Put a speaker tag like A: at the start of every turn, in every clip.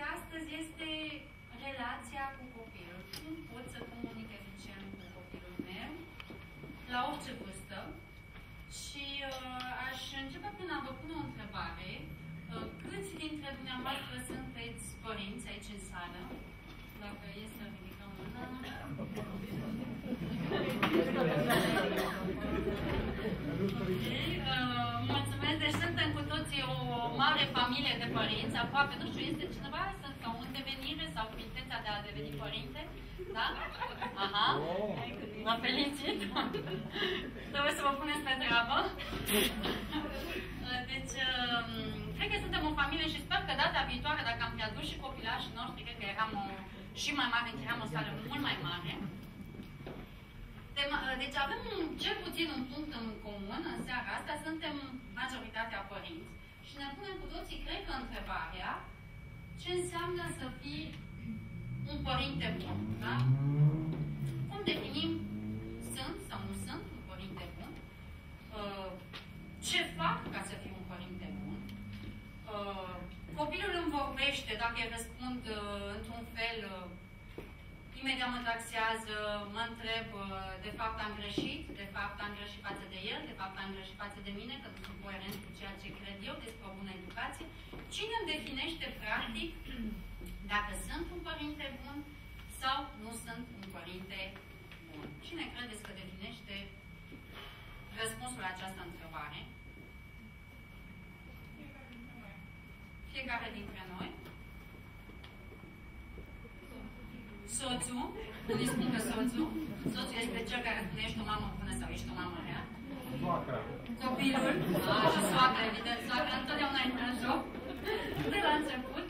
A: astăzi este relația cu copilul. Cum pot să comunic eficient cu copilul meu, la orice vârstă. Și aș începe prin a vă pune o întrebare. Câți dintre dumneavoastră sunteți părinți aici în sală? Dacă e să ridicăm mâna. Mulțumesc, deci suntem cu toții o mare familie de părinți, aproape, nu știu, este cineva sau în devenire sau cu intenția de a deveni părinte? Da? Aha, vă felicit! Trebuie să vă puneți pe treabă. Deci, cred că suntem o familie și sper că data viitoare, dacă am fi adus și copilașii noștri, cred că eram și mai mare, eram o sală mult mai mare. Deci avem cel puțin un punct în comun în seara asta, suntem majoritatea părinți și ne punem cu toții, cred că, întrebarea ce înseamnă să fii un părinte bun, da? Cum definim sunt sau nu sunt un părinte bun? Ce fac ca să fiu un părinte bun? Copilul îmi vorbește, dacă îi răspund într-un fel, imediat mă taxează, mă întreb, de fapt am greșit, de fapt am greșit față de el, de fapt am greșit față de mine, că nu sunt coerent cu ceea ce cred eu despre o bună educație. Cine îmi definește, practic, dacă sunt un părinte bun sau nu sunt un părinte bun? Cine credeți că definește răspunsul la această întrebare? Fiecare dintre noi. Soțul, unii spun că soțul este cel care spune ești o mamă bună sau ești o mamă rea. Copilul, și soacra, evident, soacra întotdeauna intră în joc, de la început.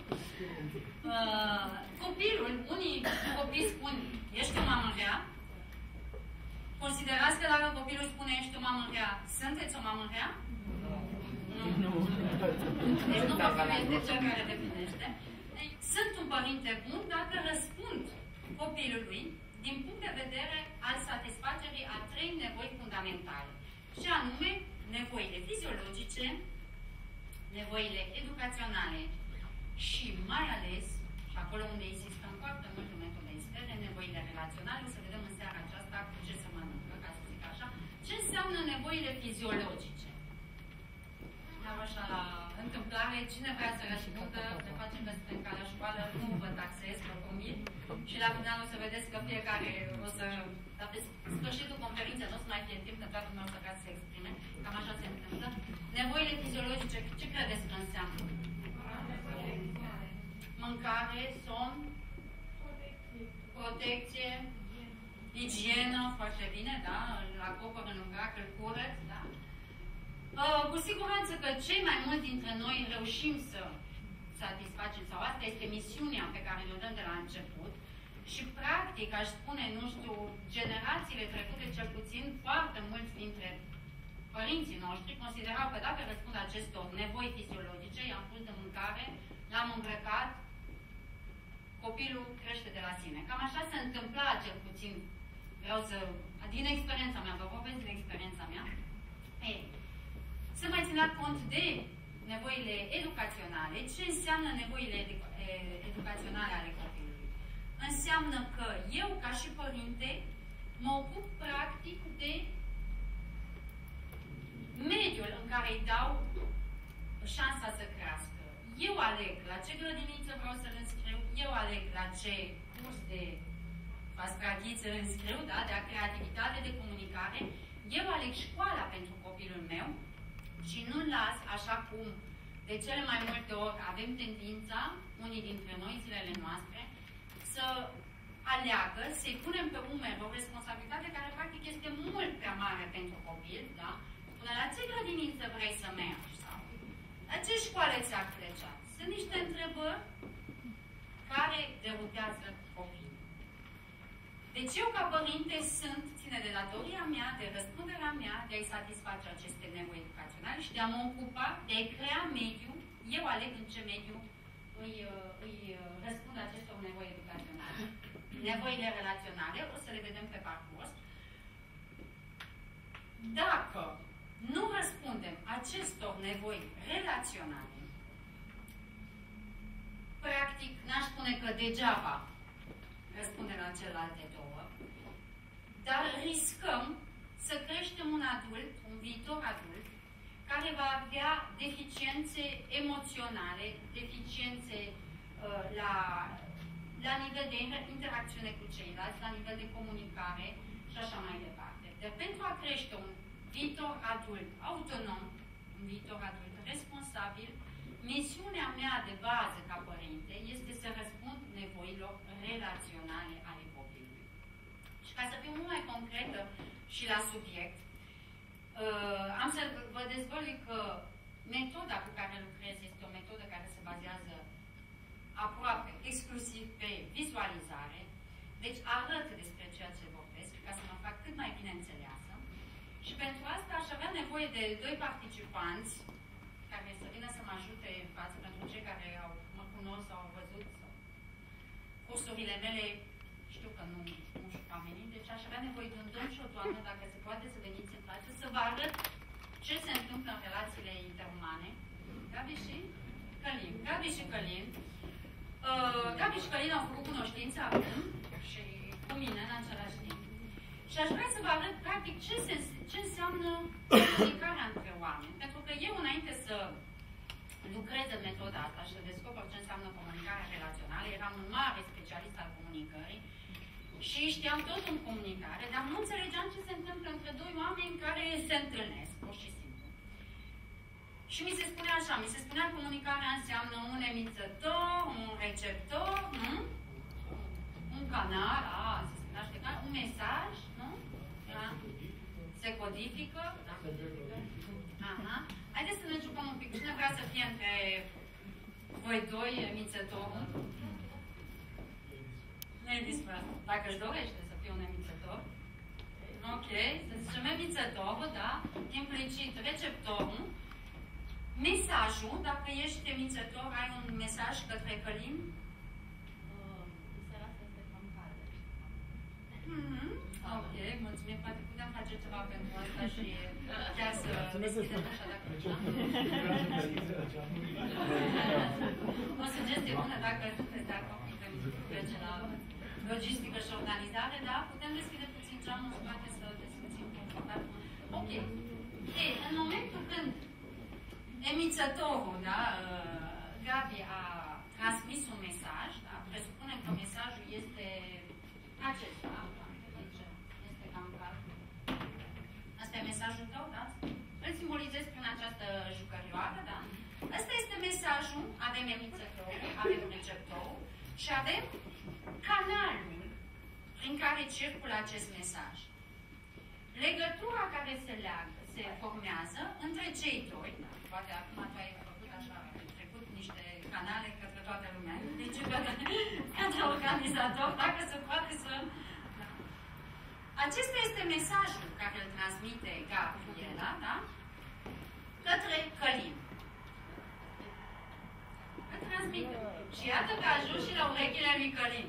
A: Copilul, unii copii spun ești o mamă rea. Considerați că dacă copilul spune ești o mamă rea, sunteți o mamă rea? Nu. Deci nu copilul este cel care definește. Sunt un părinte bun dacă răspund copilului din punct de vedere al satisfacerii a 3 nevoi fundamentale. Și anume, nevoile fiziologice, nevoile educaționale și mai ales, și acolo unde insistăm foarte mult în metode externe, nevoile relaționale. O să vedem în seara aceasta cu ce se mănâncă, ca să zic așa. Ce înseamnă nevoile fiziologice? Iau așa la întâmplare, cine vrea să răspundă, ne facem că suntem ca la școală, nu vă taxez, vă promit. Și la final o să vedeți că fiecare o să, la sfârșitul conferinței nu o să mai fie timp, că toată lumea o să vrea să se exprime. Cam așa se întâmplă. Nevoile fiziologice, ce credeți că înseamnă? Mâncare, somn, protecție, igienă, foarte bine, da? Îl acopăr în umbrac, îl curăț, da? Cu siguranță că cei mai mulți dintre noi reușim să satisfacem, sau asta este misiunea pe care ne-o dăm de la început și practic, aș spune, nu știu, generațiile trecute cel puțin, foarte mulți dintre părinții noștri considerau că dacă răspund acestor nevoi fiziologice, i-am pus de mâncare, l-am îmbrăcat, copilul crește de la sine. Cam așa se întâmpla cel puțin, vreau să, din experiența mea, vă vorbesc din experiența mea. Să mai ținea cont de nevoile educaționale. Ce înseamnă nevoile educaționale ale copilului? Înseamnă că eu, ca și părinte, mă ocup practic de mediul în care îi dau șansa să crească. Eu aleg la ce grădiniță vreau să-l înscriu, eu aleg la ce curs de fastrachiță îl înscriu, da? De creativitate, de comunicare. Eu aleg școala pentru copilul meu și nu las, așa cum de cele mai multe ori avem tendința, unii dintre noi, zilele noastre, să aleagă, să-i punem pe umeri o responsabilitate care practic este mult prea mare pentru copil, da? Până la ce grădiniță vrei să mergi? Sau la ce școală ți-ar plăcea? Sunt niște întrebări care derutează copilul. Deci eu, ca părinte, ține de datoria mea, de răspunderea mea, de a-i satisface aceste nevoi educaționale și de a mă ocupa, de a-i crea mediu. Eu aleg în ce mediu îi răspund acestor nevoi educaționale. Nevoile relaționale, o să le vedem pe parcurs. Dacă nu răspundem acestor nevoi relaționale, practic, n-aș spune că degeaba răspundem la celelalte două, dar riscăm să creștem un adult, un viitor adult, care va avea deficiențe emoționale, deficiențe la nivel de interacțiune cu ceilalți, la nivel de comunicare și așa mai departe. Dar pentru a crește un viitor adult autonom, un viitor adult responsabil, misiunea mea de bază ca părinte este să răspund nevoilor relaționale ale copilului. Și ca să fiu mult mai concretă și la subiect, am să vă dezvălui că metoda cu care lucrez este o metodă care se bazează aproape exclusiv pe vizualizare, deci arăt despre ceea ce vorbesc, ca să mă fac cât mai bine înțeleasă. Și pentru asta aș avea nevoie de doi participanți care să vină să mă ajute în față, pentru cei care mă cunosc sau au văzut sau cursurile mele, știu că nu știu oamenii, deci aș avea nevoie de un domn și o doamnă, dacă se poate să veniți în față, să vă arăt ce se întâmplă în relațiile interumane. Gabi și Călin. Gabi și Călin au făcut cunoștință acum și cu mine în același timp. Și aș vrea să vă arăt practic ce înseamnă comunicarea între oameni. Pentru că eu, înainte să lucrez în metoda asta și să descoper ce înseamnă comunicarea relațională, eram un mare specialist al comunicării și știam tot în comunicare, dar nu înțelegeam ce se întâmplă între doi oameni care se întâlnesc, pur și simplu. Și mi se spunea așa, mi se spunea comunicarea înseamnă un emițător, un receptor, nu? Un canal, se spunea un mesaj, nu? Da? Se codifică. Da? Aha. Haideți să ne jucăm un pic. Cine vrea să fie între voi doi emițătorul? Ladies first. Dacă își dorește să fie un emițător. Ok. Să zicem emițătorul, da? Implicit receptorul. Mesajul, dacă ești emițător, ai un mesaj către Călin? Ok, mulțumim. Poate putem face ceva pentru asta și chiar să deschidem așa dacă o sugestie bună, dacă sunteți de acord, putem trece la logistică și organizare, da? Putem deschide puțin geamul și poate să discuțim confortabil. Ok. Ei, în momentul când emițătorul, da, Gabi a transmis un mesaj, da, presupunem că mesajul este acesta, este cam clar. Asta e mesajul tău, da? Îl simbolizez prin această jucărioară, da? Asta este mesajul, avem emițătorul, avem receptorul și avem canalul prin care circulă acest mesaj. Legătura care se formează între cei doi, da? Poate acum tu ai făcut așa, ai trecut niște canale către toată lumea, deci către organizator, dacă se poate să... Da. Acesta este mesajul care îl transmite Gabriela, da? Către Călin. Îl transmite. Și iată că ajung și la urechile lui Călin.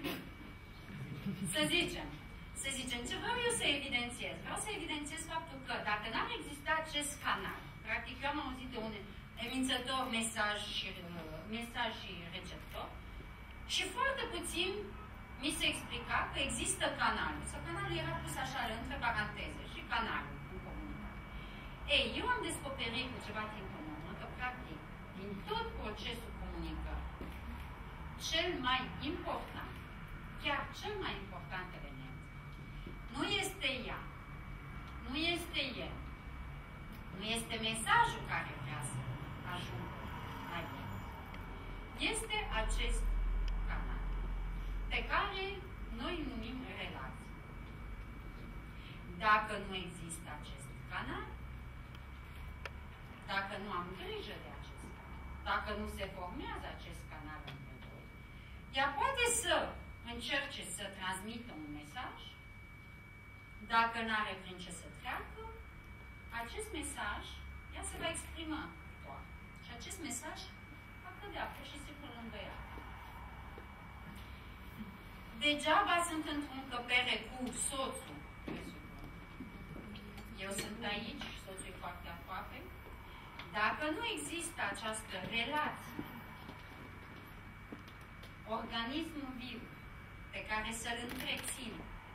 A: Să zicem, ce vreau eu să evidențiez? Vreau să evidențiez faptul că dacă n-ar exista acest canal, practic eu am auzit de un emițător, mesaj și receptor și foarte puțin mi se explica că există canalul. Sau canalul era pus așa între paranteze și canalul în comunicare. Ei, eu am descoperit cu ceva timp în urmă că practic din tot procesul comunicării, cel mai important, chiar cel mai important element, nu este ea, nu este el, nu este mesajul care vrea să ajungă la el. Este acest canal, pe care noi îl numim relație. Dacă nu există acest canal, dacă nu am grijă de acest canal, dacă nu se formează acest canal între doi, ea poate să încerce să transmită un mesaj, dacă nu are prin ce să treacă, acest mesaj, ea se va exprima doar. Și acest mesaj va cădea pur și simplu lângă ea. Degeaba sunt într-o încăpere cu soțul. Eu sunt aici, soțul e foarte aproape. Dacă nu există această relație organism viu pe care să-l întrețin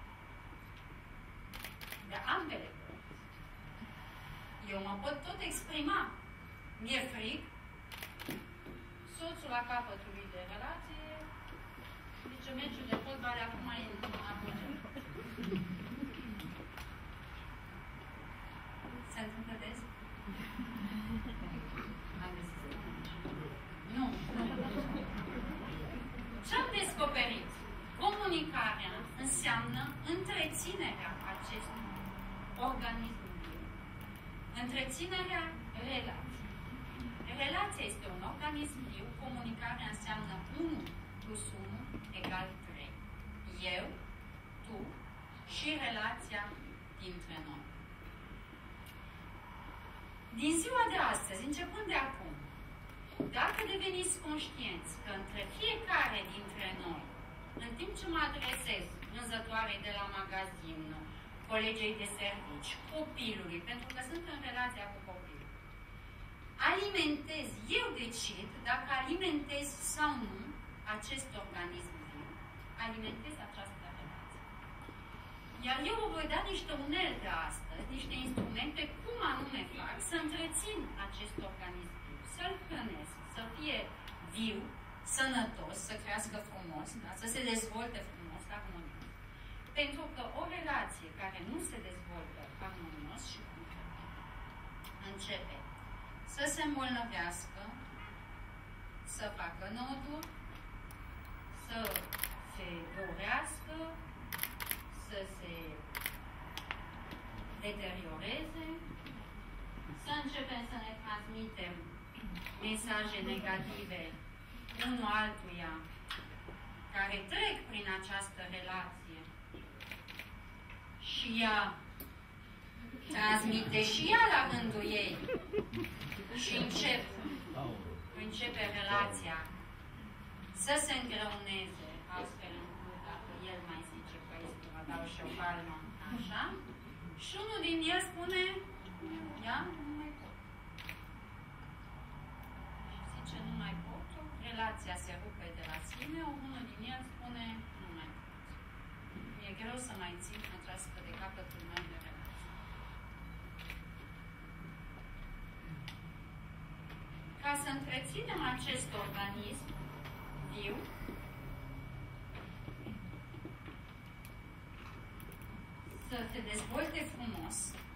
A: de ambele părți. Eu mă pot tot exprima. Mi-e frig, soțul la capătul lui de relație zice, meciul de fotbal acum e în apogeu. Se întâmplă des? Nu. Ce-am descoperit? Comunicarea înseamnă întreținerea acestui organism viu. Întreținerea relației. Relația este un organism viu, comunicarea înseamnă 1 plus 1 egal 3. Eu, tu și relația dintre noi. Din ziua de astăzi, începând de acum, dacă deveniți conștienți că între fiecare dintre noi, în timp ce mă adresez vânzătoarei de la magazin, colegei de servici, copilului, pentru că sunt în relația cu copilul, alimentez, eu decid dacă alimentez sau nu acest organism viu, alimentez această relație. Iar eu vă voi da niște unelte astăzi, niște instrumente, cum anume fac să întrețin acest organism viu, să-l hrănesc, să fie viu, sănătos, să crească frumos, da? Să se dezvolte frumos, armonios. Pentru că o relație care nu se dezvoltă armonios și începe să se îmbolnăvească, să facă noduri, să se dorească, să se deterioreze, să începem să ne transmitem mesaje negative unul altuia care trec prin această relație și ea transmite și ea la rândul ei și începe relația să se îngreuneze, astfel încât dacă el mai zice că este vă dau și o palmă, așa, și unul din el spune, ia, nu mai pot. Și zice, nu mai pot, relația se rupe de la sine, unul din el spune, nu mai pot. Mi-e greu să mai țin această de capătul meu de relație. Ca să întreținem acest organism viu, să se dezvolte frumos,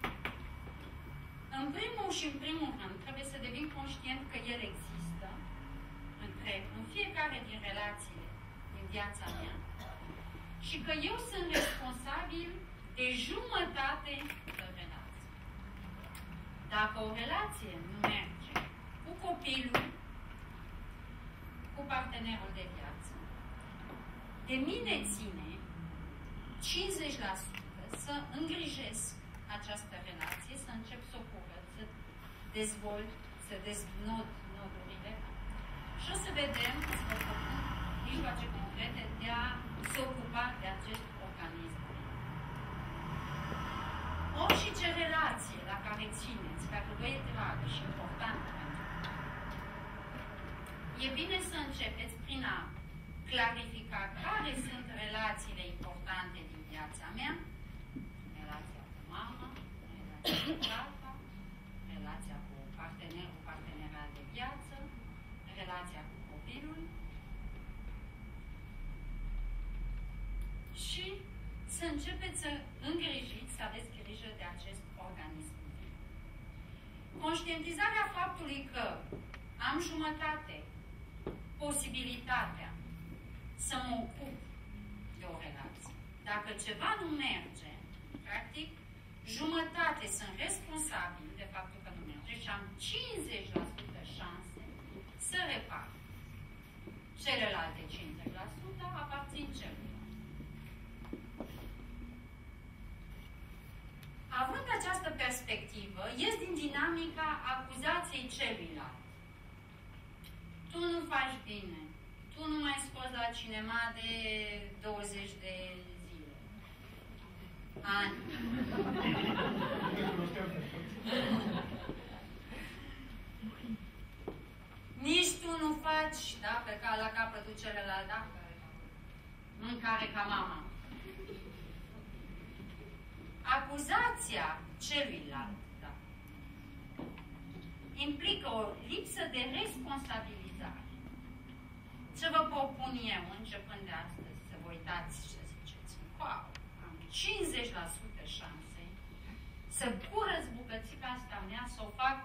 A: în primul și în primul rând trebuie să devin conștient că el există în fiecare din relațiile din viața mea și că eu sunt responsabil de jumătate de relație. Dacă o relație nu merge cu copilul, cu partenerul de viață, de mine ține 50% să îngrijesc această relație, să încep să o curăț, să dezvolt, să deznod nodurile și o să vedem, să vă propun mijloace concrete de a se ocupa de acest organism. Orice relație la care țineți, care vă e dragă și importantă pentru voi, e bine să începeți prin a clarifica care sunt relațiile importante din viața mea, relația cu mama, relația cu tata, relația cu partenerul, partenera de viață, relația cu copilul și să începeți să îngrijiți, să aveți grijă de acest organism. Conștientizarea faptului că am jumătate posibilitatea să mă ocup de o relație. Dacă ceva nu merge, practic, jumătate sunt responsabil de faptul că nu merge și am 50% șanse să repar. Celelalte 50% aparțin celuilalt. Având această perspectivă, ies din dinamica acuzației celuilalt. Tu nu faci bine. Tu nu mai scoți la cinema de 20 de zile. Ani. Nici tu nu faci taci, da, pe care la capătul celălalt, da? Mâncare ca mama. Acuzația celuilalt, da, implică o lipsă de responsabilizare. Ce vă propun eu, începând de astăzi, să vă uitați și să ziceți, wow, am 50% șanse să curăț bucățica asta mea, să o fac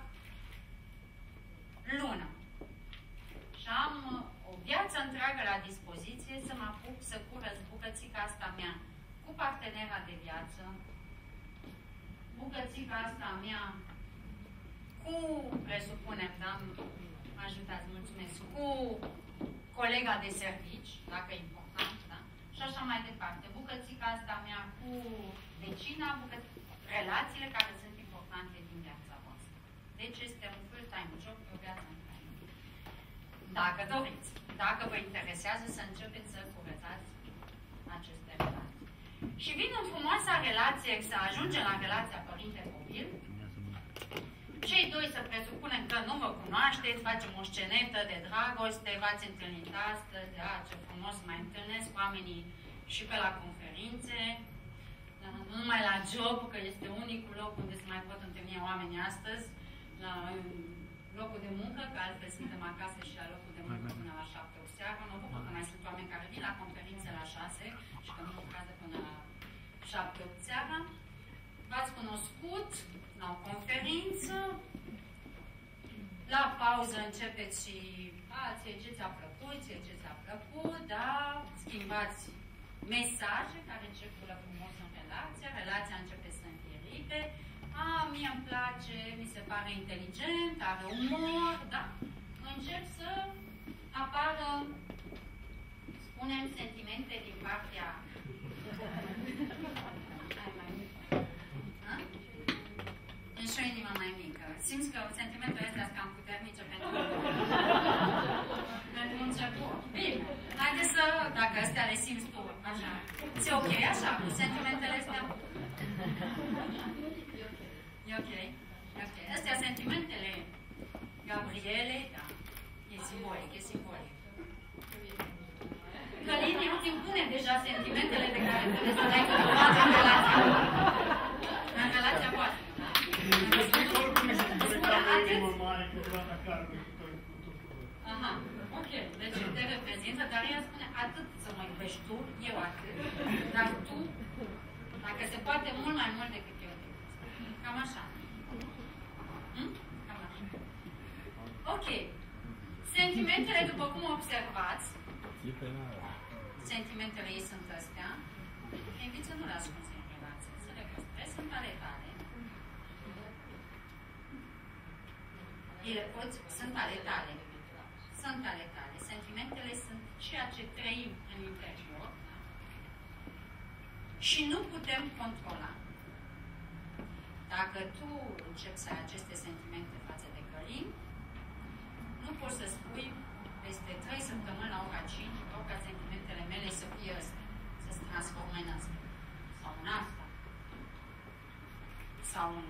A: lună. Și am o viață întreagă la dispoziție să mă apuc să curăț bucățica asta mea cu partenera de viață, bucățica asta mea cu, presupunem, da, mă ajutați, mulțumesc, cu colega de servici, dacă e important, da? Și așa mai departe. Bucățica asta mea cu vecina, relațiile care sunt importante din viața voastră. Deci este un full-time job, o viață întreagă. Dacă doriți, dacă vă interesează să începeți să curățați aceste relații. Și vin în frumoasa relație, să ajungem la relația părinte-copil, cei doi să presupunem că nu vă cunoașteți, facem o scenetă de dragoste, v-ați întâlnit astăzi, da, ce frumos mai întâlnesc oamenii și pe la conferințe, nu numai la job, că este unicul loc unde se mai pot întâlni oamenii astăzi, la locul de muncă, că altfel suntem acasă și la locul de muncă până la 7 seara. Mă bucur că mai sunt oameni care vin la conferințe la 6 și că nu lucrează până la 7 seara. V-ați cunoscut la o conferință, la pauză începeți și ce ți-a plăcut, ce ți-a plăcut, da? Schimbați mesaje care circulă frumos în relație, relația începe să înfiripe, mie îmi place, mi se pare inteligent, are umor, da? Încep să apară, spunem, sentimente din partea și o inimă mai mică. Simți că sentimentele astea sunt cam puternice pentru început. Bine, haideți să, dacă astea le simți tu, așa. Ți-e ok așa, cu sentimentele astea? E ok? E ok. Astea sentimentele Gabriele, da. E simbolic, e simbolic. Călin nu ți impune deja sentimentele de care trebuie să dai câteodată în relația. În relația voastră. Aha, ok. Deci te reprezintă, dar ea spune atât să mă iubești tu, eu atât, dar tu, dacă se poate, mult mai mult decât eu. Cam așa. Cam așa. Ok. Sentimentele, după cum observați, sentimentele ei sunt astea, te invit să nu le ascunzi în relație, să le păstrezi, sunt ale tale. Ele pot, sunt ale tale. Sunt ale tale. Sentimentele sunt ceea ce trăim în interior și nu putem controla. Dacă tu începi să ai aceste sentimente față de Călin, nu poți să spui peste 3 săptămâni la ora 5 vreau ca sentimentele mele să fie astea, să se transforme în asta. Sau în asta. Sau în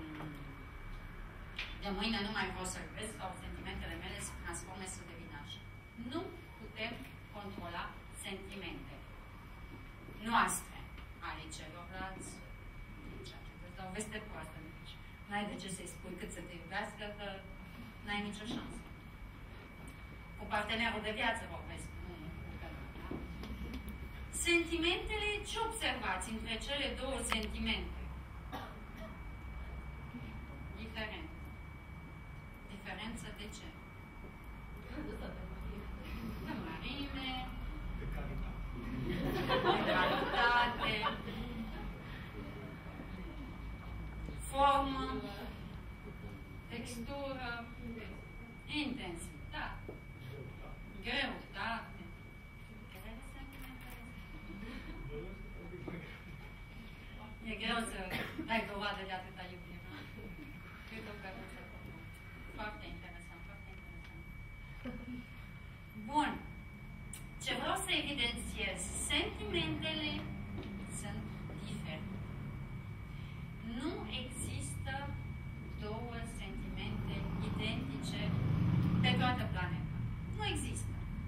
A: de mâine nu mai vreau să-l vezi sau sentimentele mele se transforme să devină așa. Nu putem controla sentimente noastre, ale celorlalți. Îți dau veste proastă. N-ai de ce să-i spui cât să te iubească, că n-ai nicio șansă. Cu partenerul de viață vorbesc, nu cu călău, da? Sentimentele, ce observați între cele două sentimente? Diferent. Diferență de ce? De mărime, de calitate, formă, textură, intensitate, greutate. E greu să dai dovadă de atâta iubire. Cred că foarte interesant, foarte interesant. Bun. Ce vreau să evidențiez? Sentimentele sunt diferite. Nu există două sentimente identice pe toată planeta. Nu există.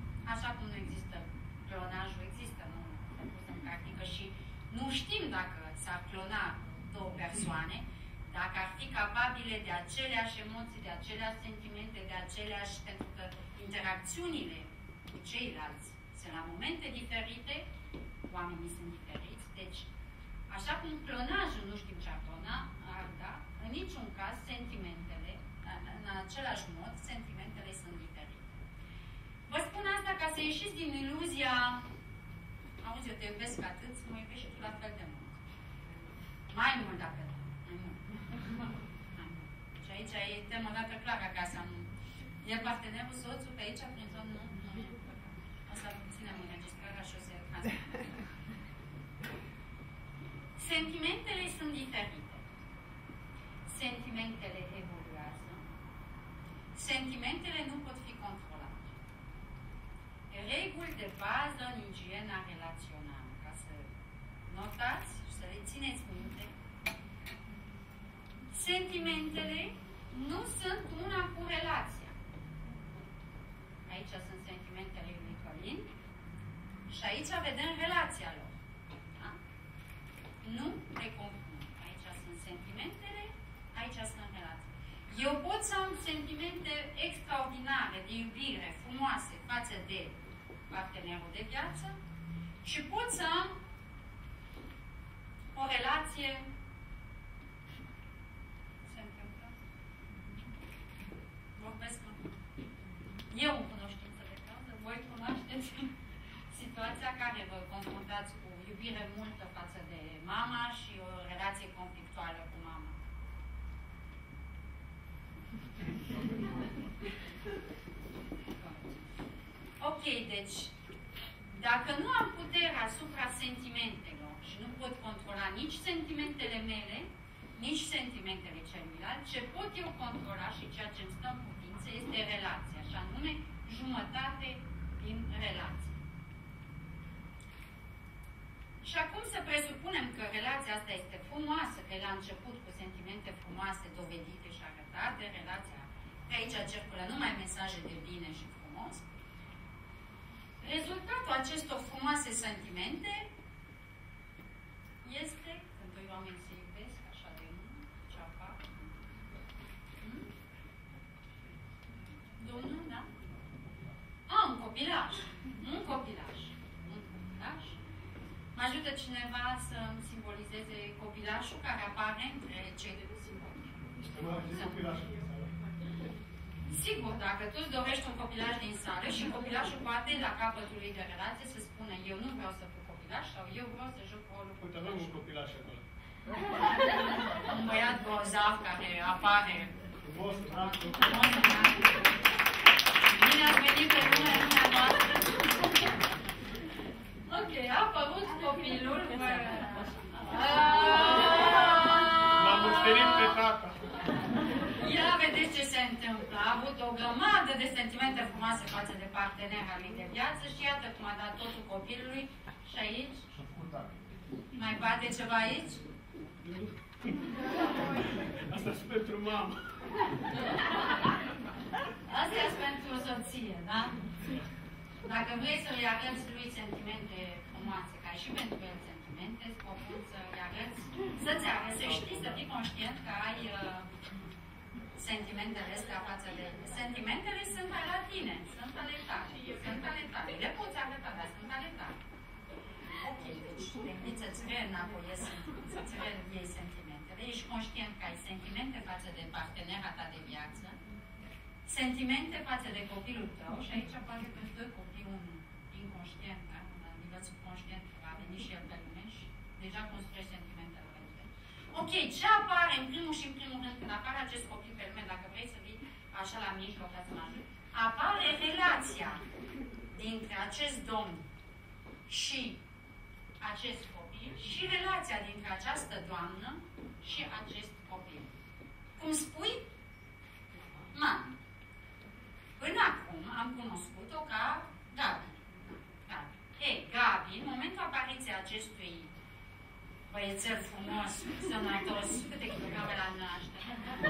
A: capabile de aceleași emoții, de aceleași sentimente, de aceleași, pentru că interacțiunile cu ceilalți sunt la momente diferite, oamenii sunt diferiți, deci, așa cum clonajul nu știm ce-ar clona, da, în niciun caz sentimentele, în același mod, sentimentele sunt diferite. Vă spun asta ca să ieșiți din iluzia, auzi, eu te iubesc atât, mă iubești și tu la fel de mult. Mai mult dacă da. Și aici e temă dată clară acasă. E partenerul, soțul, pe aici, prin zonă, nu. O să ținem înregistrarea și o să transmitem. Sentimentele sunt diferite. Sentimentele evoluează. Sentimentele nu pot fi controlate. Reguli de bază în igiena relațională. Ca să notați și să le țineți minte. Sentimentele nu sunt una cu relația. Aici sunt sentimentele lui Călin și aici vedem relația lor. Da? Nu le confund. Aici sunt sentimentele, aici sunt relații. Eu pot să am sentimente extraordinare de iubire, frumoase, față de partenerul de viață și pot să am o relație. Se întâmplă? Vorbesc eu în cunoștință de cauză, voi cunoașteți situația care vă confruntați cu iubire multă față de mama și o relație conflictuală cu mama. Ok, deci, dacă nu am putere asupra sentimentelor și nu pot controla nici sentimentele mele, nici sentimentele celuilalt, ce pot eu controla și ceea ce îmi stă în putință este relația, și anume jumătate din relație. Și acum să presupunem că relația asta este frumoasă, că e la început cu sentimente frumoase, dovedite și arătate, relația, că aici circulă numai mesaje de bine și frumos. Rezultatul acestor frumoase sentimente este, când doi oameni se iubesc, așa de mult, ce apar? Domnul, da? Un copilaj. Un copilaj. Un copilaj. Mă ajută cineva să-mi simbolizeze copilașul care apare între cei doi? Sigur, dacă tu îți dorești un copilaj din sală și copilașul poate la capătul lui de relație să spună eu nu vreau să fiu copilaș sau eu vreau să joc rolul copilaș.
B: Uite, avem un copilaș acolo.
A: Un băiat grozav care apare.
B: Frumos, drag.
A: Bine ați venit pe lumea noastră. Ok, a apărut copilul.
B: M-am moștenit pe tata.
A: Ia vedeți ce se întâmplă. A avut o grămadă de sentimente frumoase față de partenera lui de viață și iată cum a dat totul copilului. Și aici? Mai bate ceva aici?
B: Asta e pentru mamă.
A: Asta e pentru soție, da? Dacă vrei să-i arăți lui sentimente frumoase, ca și pentru el sentimente, îți propun să-i arăți, să-ți arăți, să știi, să fii conștient că ai sentimentele astea față de ele. Sentimentele sunt la tine, sunt ale tale, sunt ale tale. Le poți arăta, dar sunt ale tale. Ok, deci te să-ți reînapoiezi, să-ți reiei sentimentele. Ești conștient că ai sentimente față de partenera ta de viață, sentimente față de copilul tău și aici poate că îți doi copii un inconștient, da? Un nivel subconștient, a venit și el pe lume și deja construiești sentimentele pentru. Ok, ce apare în primul și în primul rând când apare acest copil pe lume, dacă vrei să vii așa la mijloc ca să mă ajut, apare relația dintre acest domn și acest copil și relația dintre această doamnă și acest copil. Cum spui? Mami. Până acum am cunoscut-o ca Gabi. Ei, Gabi, în momentul apariției acestui băiețel frumos, sănătos, câte kilograme la naștere?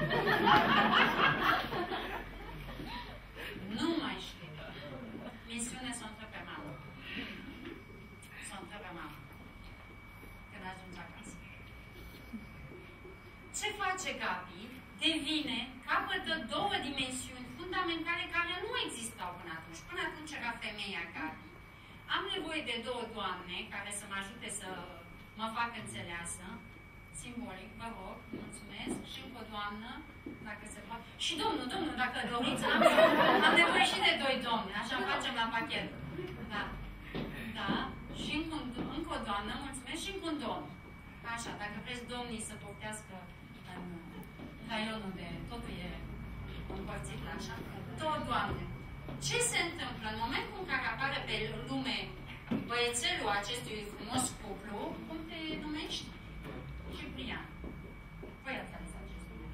A: Nu mai știu. Misiune să o întreb pe mamă. Să o întreb pe mamă. Când ajungi acasă. Ce face Gabi capătă două dimensiuni fundamentale care nu existau până atunci. Până atunci era femeia care am nevoie de două doamne care să mă ajute să mă fac înțeleasă. Simbolic, vă rog, mulțumesc. Și încă o doamnă, dacă se poate. Și domnul, dacă doriți, am nevoie și de doi domni. Așa facem la pachet. Da. Da. Și încă o doamnă, mulțumesc, și încă un domn. Așa, dacă vreți domnii să poftească în raionul de... Totul e împărțit la așa. Două doamne. Ce se întâmplă în momentul în care apare pe lume băiețelul acestui frumos cuplu? Cum te numești? Ciprian. Voi ați ales acest nume?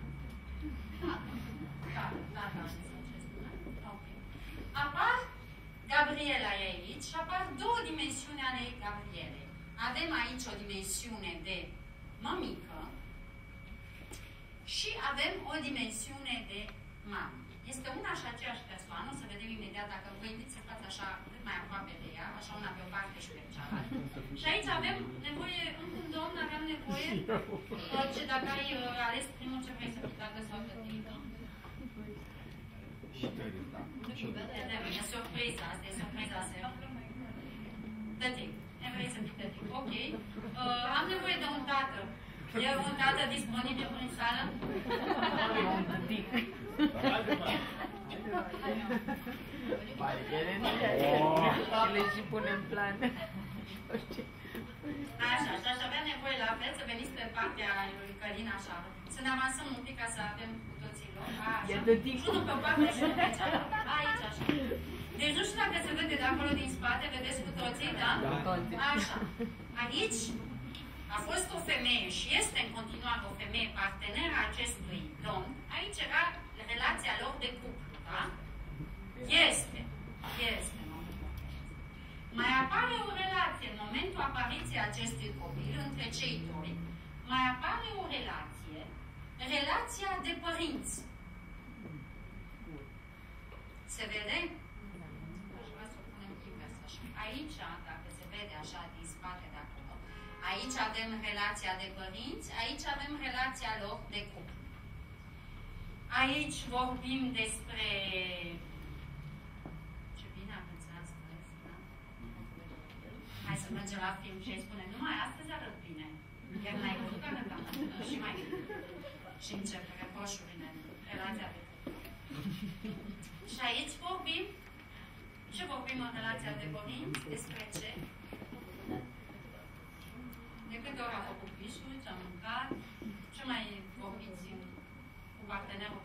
A: Da, ați ales acest nume. Ok. Apar Gabriela aici și apar două dimensiuni ale Gabrielei. Avem aici o dimensiune de mămică și avem o dimensiune de mamă. Este una și aceeași persoană, o să vedem imediat dacă vă invit să fați așa cât mai aproape de ea, așa una pe o parte și pe cealaltă. Și aici avem nevoie, un domn, aveam nevoie, ce dacă ai ales primul ce vrei să fii, dacă s-o gătit. E surpriza, asta e surpriza seara. Tătic, ne vrei să fii tătic. Ok. Am nevoie de un tată. E un tată disponibil prin sală?
C: Le și pune în plan.
A: Așa, și aș avea nevoie la fel să veniți pe partea lui Călin, așa. Să ne avansăm un pic ca să avem cu toții loc. Așa. Și unul pe o parte și unul pe cealaltă. Aici, așa. Deci nu știu dacă se vede de acolo din spate, vedeți cu toții, da? Așa. Aici a fost o femeie și este în continuare o femeie parteneră a acestui domn. Aici era relația lor de cuplu, da? Este. Mai apare o relație în momentul apariției acestui copil între cei doi. Mai apare o relație, relația de părinți. Se vede? Aș vrea să o punem invers așa. Aici, dacă se vede așa din spate de acolo, aici avem relația de părinți, aici avem relația lor de cuplu. Aici vorbim despre... Ce bine am înțeles, da? Hai să mergem la film și îi spune, numai astăzi arăt bine. Iar n-ai văzut arătat și mai bine. Și încep reproșurile în relația de cuplu. Și aici vorbim, ce vorbim în relația de părinți? Despre ce? De câte ori a făcut pișul, ce-a mâncat, ce mai vorbiți cu partenerul?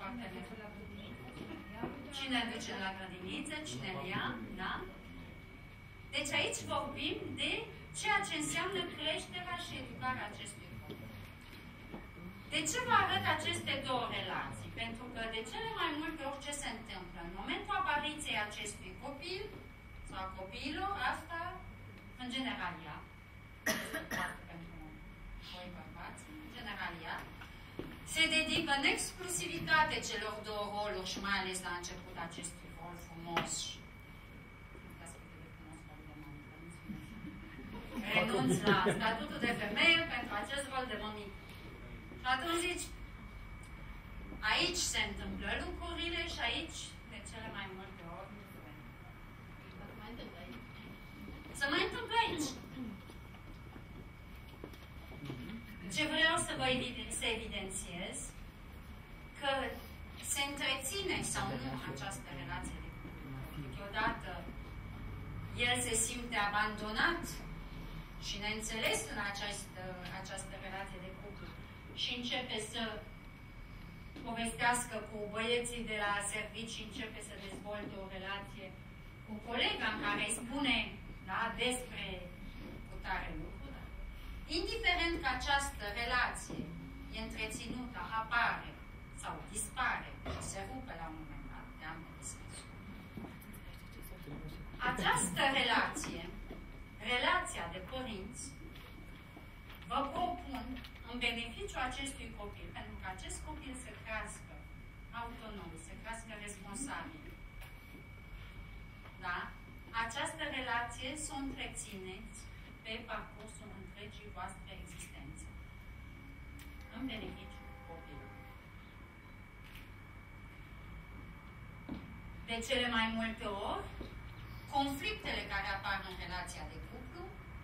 A: Cine îl duce la grădiniță, cine îl ia, da? Deci aici vorbim de ceea ce înseamnă creșterea și educarea acestui copil. De ce vă arăt aceste două relații? Pentru că de cele mai multe ori ce se întâmplă? În momentul apariției acestui copil sau a copiilor, asta în general ea, pentru voi bărbați, în general ea, se dedică în exclusivitate celor două roluri și mai ales la început acestui rol frumos și renunț la statutul de femeie pentru acest rol de mămică. Și atunci zici, aici se întâmplă lucrurile și aici, de cele mai multe ori, se mai întâmplă aici. Ce vreau să vă evidențiez, că se întreține sau nu această relație de cuplu. Câteodată el se simte abandonat și neînțeles în această relație de cuplu și începe să povestească cu băieții de la servici și începe să dezvolte o relație cu colega în care îi spune, da, despre cutare lucru. Indiferent că această relație e întreținută, apare sau dispare și se rupe la un moment dat de ambele sensuri. Această relație, relația de părinți, vă propun în beneficiu acestui copil, pentru că acest copil să crească autonom, să crească responsabil. Da? Această relație să o întrețineți pe parcursul întregii voastre existențe. În beneficiul copilului. De cele mai multe ori, conflictele care apar în relația de cuplu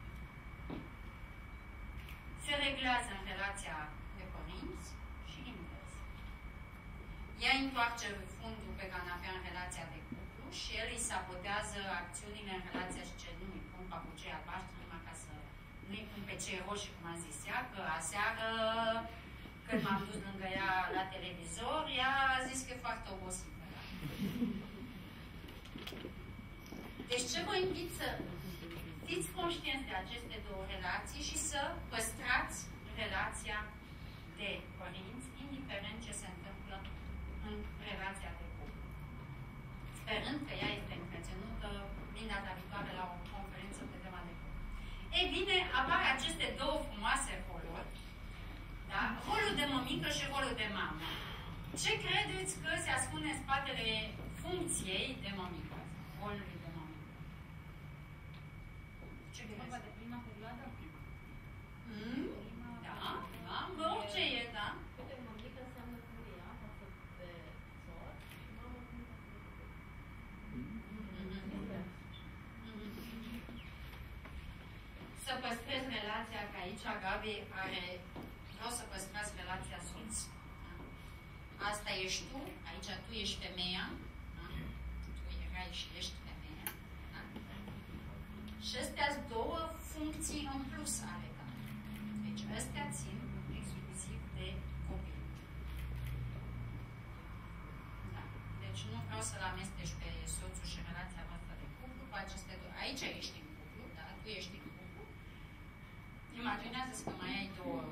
A: se reglează în relația de părinți și invers. Ea întoarce fundul pe canapea în relația de cuplu și el îi sabotează acțiunile în relația și ce nu-i pun papucei albaștri numai ca să nu-i pun pe cei roșii, cum am zis ea, că aseară când m-am dus lângă ea la televizor, ea a zis că e foarte obosită. Da? Deci ce vă invit să fiți conștienți de aceste două relații și să păstrați relația de părinți, indiferent ce se întâmplă în relația de cuplu. Sperând că ea este întreținută din data viitoare la o conferință pe tema de cuplu. Ei bine, apar aceste două frumoase roluri, da? Rolul de mămică și rolul de mamă. Ce credeți că se ascunde în spatele funcției de mămică? Rolului de mămică. Ce credeți?
D: De prima perioadă?
A: Da, da, orice e, da?
D: Mămică înseamnă cum e ea față de sor și mamă cum e față de copil.
A: Să păstrez relația, că aici Gabi are... Vreau să păstrați relația soț. Da? Asta ești tu, aici tu ești femeia. Da? Tu erai și ești femeia. Da? Și astea sunt două funcții în plus ale tale. Deci astea țin exclusiv de copil. Da. Deci nu vreau să-l amesteci pe soțul și relația voastră de cuplu cu aceste două. Aici ești în cuplu, da? Tu ești în cuplu. Imaginează-ți că mai ai două...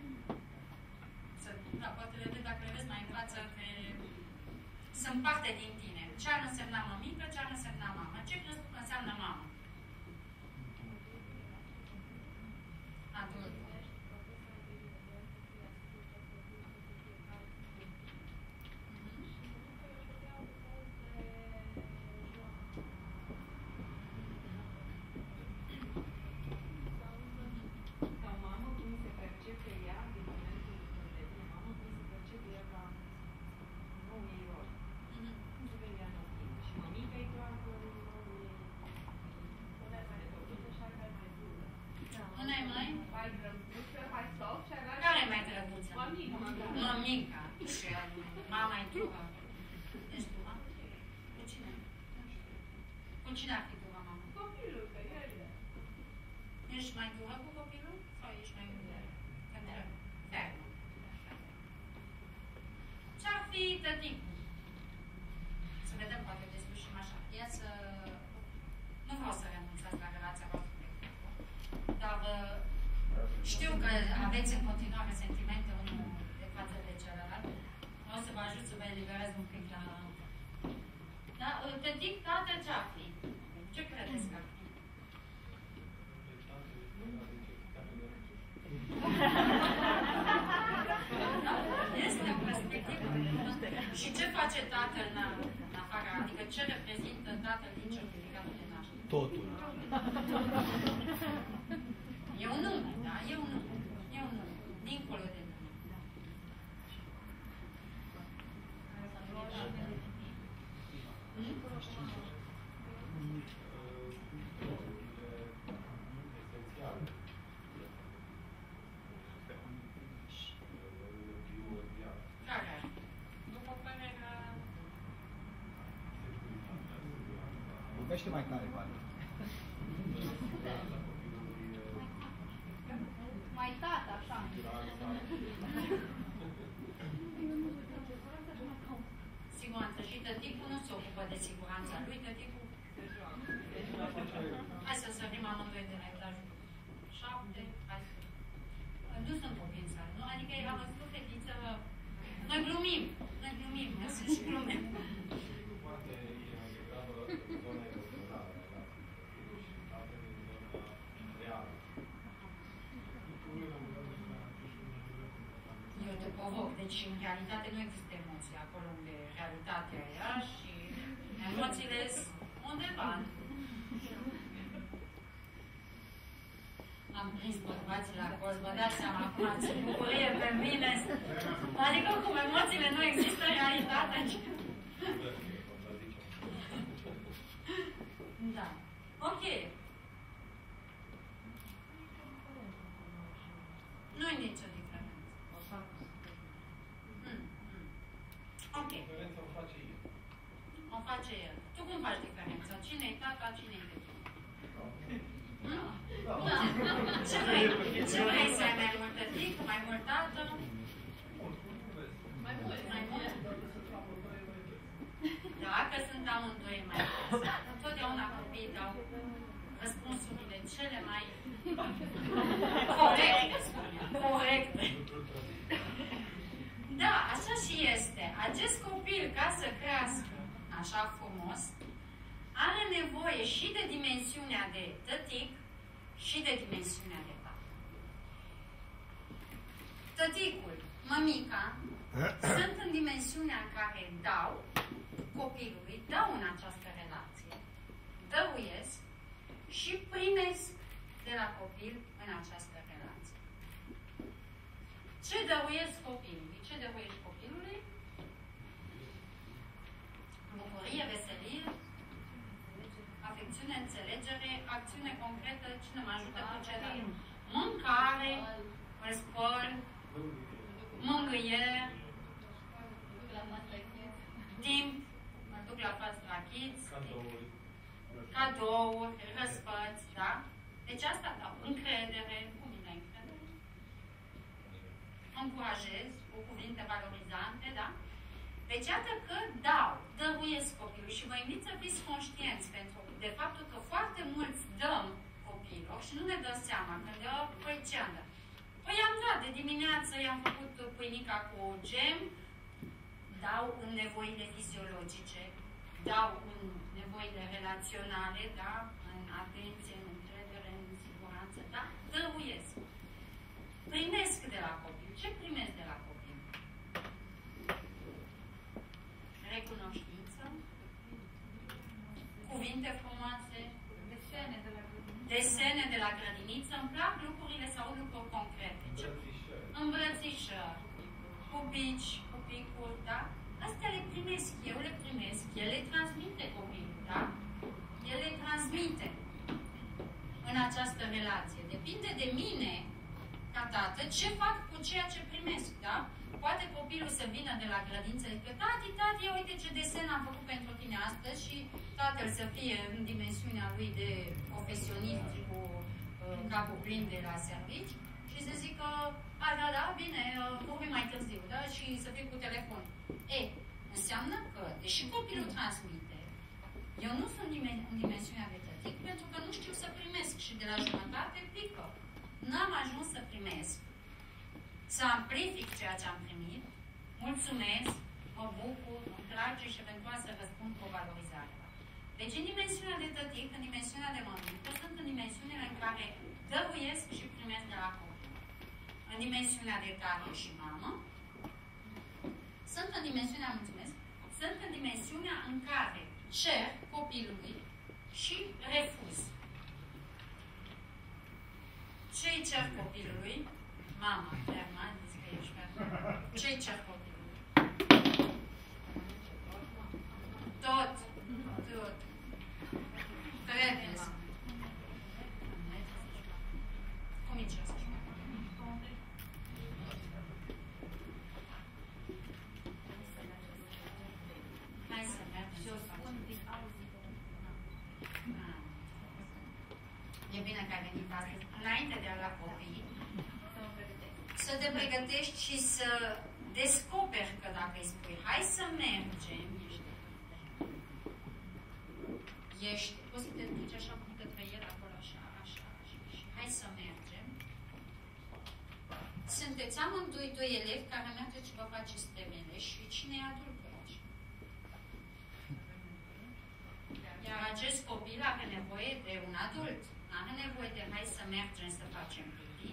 A: Da, poate le vezi, dacă le vezi mai în față, sunt parte din tine. Ce ar însemna mămică, ce ar însemna mamă? Ce crezi că înseamnă mamă? Adult.
D: Ca mamă, cum se percepe ea din momentul când devine mamă, cum se percepe ea ca nou ei rol. Cum se vede ea în timp. Și mămică e doar rolul ei. Una e mai drăguță și alta e mai dură.
A: Una e mai?
D: Mai drăguță, mai soft și avea...
A: Care e mai drăguță?
D: Mămică.
A: Mămica. Și mama e dură. Ești dură? Cu cine? Cu cine ar fi dură, mama?
D: Copilul, că el e.
A: Ești mai dură cu copilul? Sau ești mai dură? Fermă. Ce-ar fi tăticul? Să vedem, poate deslușim așa. Ia să... Nu vreau să renunțați la relația voastră de cuplu, dar știu că aveți în continuare sentimente unul de față de celălalt. O să vă ajut să vă eliberez un pic la... Da? Tătic, tată, ce-ar fi? Ce credeți că ar fi? Este o perspectivă. Și ce face tatăl în afară? Adică ce reprezintă tatăl din certificatul de naștere?
E: Totul.
A: E un nume, da? E un nume. E un nume. Dincolo de nume. Care? După părerea...
E: Vorbește mai tare, Vali.
D: Mai tată, așa.
A: Siguranță. Și tăticul nu se ocupă de siguranța lui, tăticul... Hai să sărim amândoi de la etajul 7, hai să... Nu sunt provinsal, nu? Adică era văzut fetiță... Noi glumim, nu sunt și glume. Eu te provoc, deci în realitate nu există emoții acolo unde realitatea e ea și emoțiile sunt undeva. Am prins bărbații la coz, vă dați seama acum ce bucurie pe mine. Adică cum emoțiile nu există în realitate. Ok.
B: Diferența o face el.
A: O face el. Tu cum faci diferența? Cine-i tata, cine-i de tu? Ce vrei? Ce vrei să ai mai mult tătică, mai mult tată? Mai mult? Da, că sunt amândoi mai mulți. Întotdeauna copiii dau răspunsurile cele mai corecte, spunea. Corecte. Da, așa și este. Acest copil, ca să crească așa frumos, are nevoie și de dimensiunea de tătic și de dimensiunea de tată. Tăticul, mămica, sunt în dimensiunea în care dau copilului, dau în această relație, dăruiesc și primesc de la copil în această relație. Ce dăruiesc copilului? Ce dăruiești copilului? Bucurie, veselie, afecțiune, înțelegere, acțiune concretă, cine mă ajută cu ce dă? Mâncare, îl spăl, mângâier, timp, mă duc la față la kids, cadouri, răsfăți, da? Deci asta dau. Încredere, cum îi încredere? Încurajez cu cuvinte valorizante, da? Deci iată că dau, dăruiesc copilul și vă invit să fiți conștienți de faptul că foarte mulți dăm copilor și nu ne dăm seama când dă, păi ce am dat? Păi am dat de dimineață, i-am făcut pâinica cu gem, dau în nevoile fiziologice, dau în nevoile relaționale, da? În atenție, în încredere, în siguranță, da? Dăruiesc. Primesc de la copil. Ce primesc de la copil? Recunoștință, cuvinte frumoase, desene de la grădiniță. Îmi plac lucrurile sau lucruri concrete. Îmbrățișări, pupici, pupicuri, da? Astea le primesc, eu le primesc, el le transmite copilul, da? El le transmite în această relație. Depinde de mine, ca tată, ce fac cu ceea ce primesc, da? Poate copilul să vină de la grădință și zică, tati, uite ce desen am făcut pentru tine astăzi și tatăl să fie în dimensiunea lui de profesionist și cu capul plin de la servici și să zică, da, bine, vorbim mai târziu, da? Și să fie cu telefon. Înseamnă că, deși copilul transmite, eu nu sunt în dimensiunea de tătic pentru că nu știu să primesc și de la jumătate pică. N-am ajuns să primesc, să amplific ceea ce am primit, mulțumesc, mă bucur, mă place și eventual să răspund cu o valorizare. Deci în dimensiunea de tătic, în dimensiunea de mămică, sunt în dimensiunile în care dăruiesc și primesc de la copil. În dimensiunea de tată și mamă, sunt în dimensiunea, sunt în dimensiunea în care cer copilului și refuz. Ce-i cer copilului? Mama, ferma, zic că ești ferma. Ce-i cer copilului? Tot. Trebuie să. Cum îi cer să facă? Hai să mergem să facem. E bine că ai venit astăzi. Înainte de a lua copii, să te pregătești și să descoperi că dacă îi spui, hai să mergem, poți să te duci așa cum către el acolo, așa, și hai să mergem. Sunteți amândoi doi elevi care mergeți și vă faceți temele și cine e adultul aici? Iar acest copil are nevoie de un adult. Are nevoie de hai să mergem să facem pipi.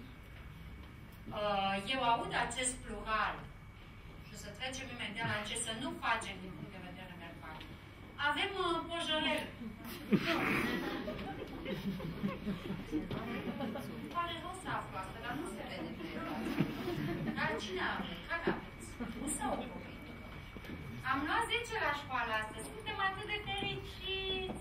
A: Eu aud acest plural și o să trecem imediat la ce să nu facem din punct de vedere verbal. Avem pojărel. Pare rău să aflu asta, dar nu se vede pe el. Dar cine are? Care aveți? Nu s-au ocupat. Am luat 10 la școală astăzi. Suntem atât de fericiți.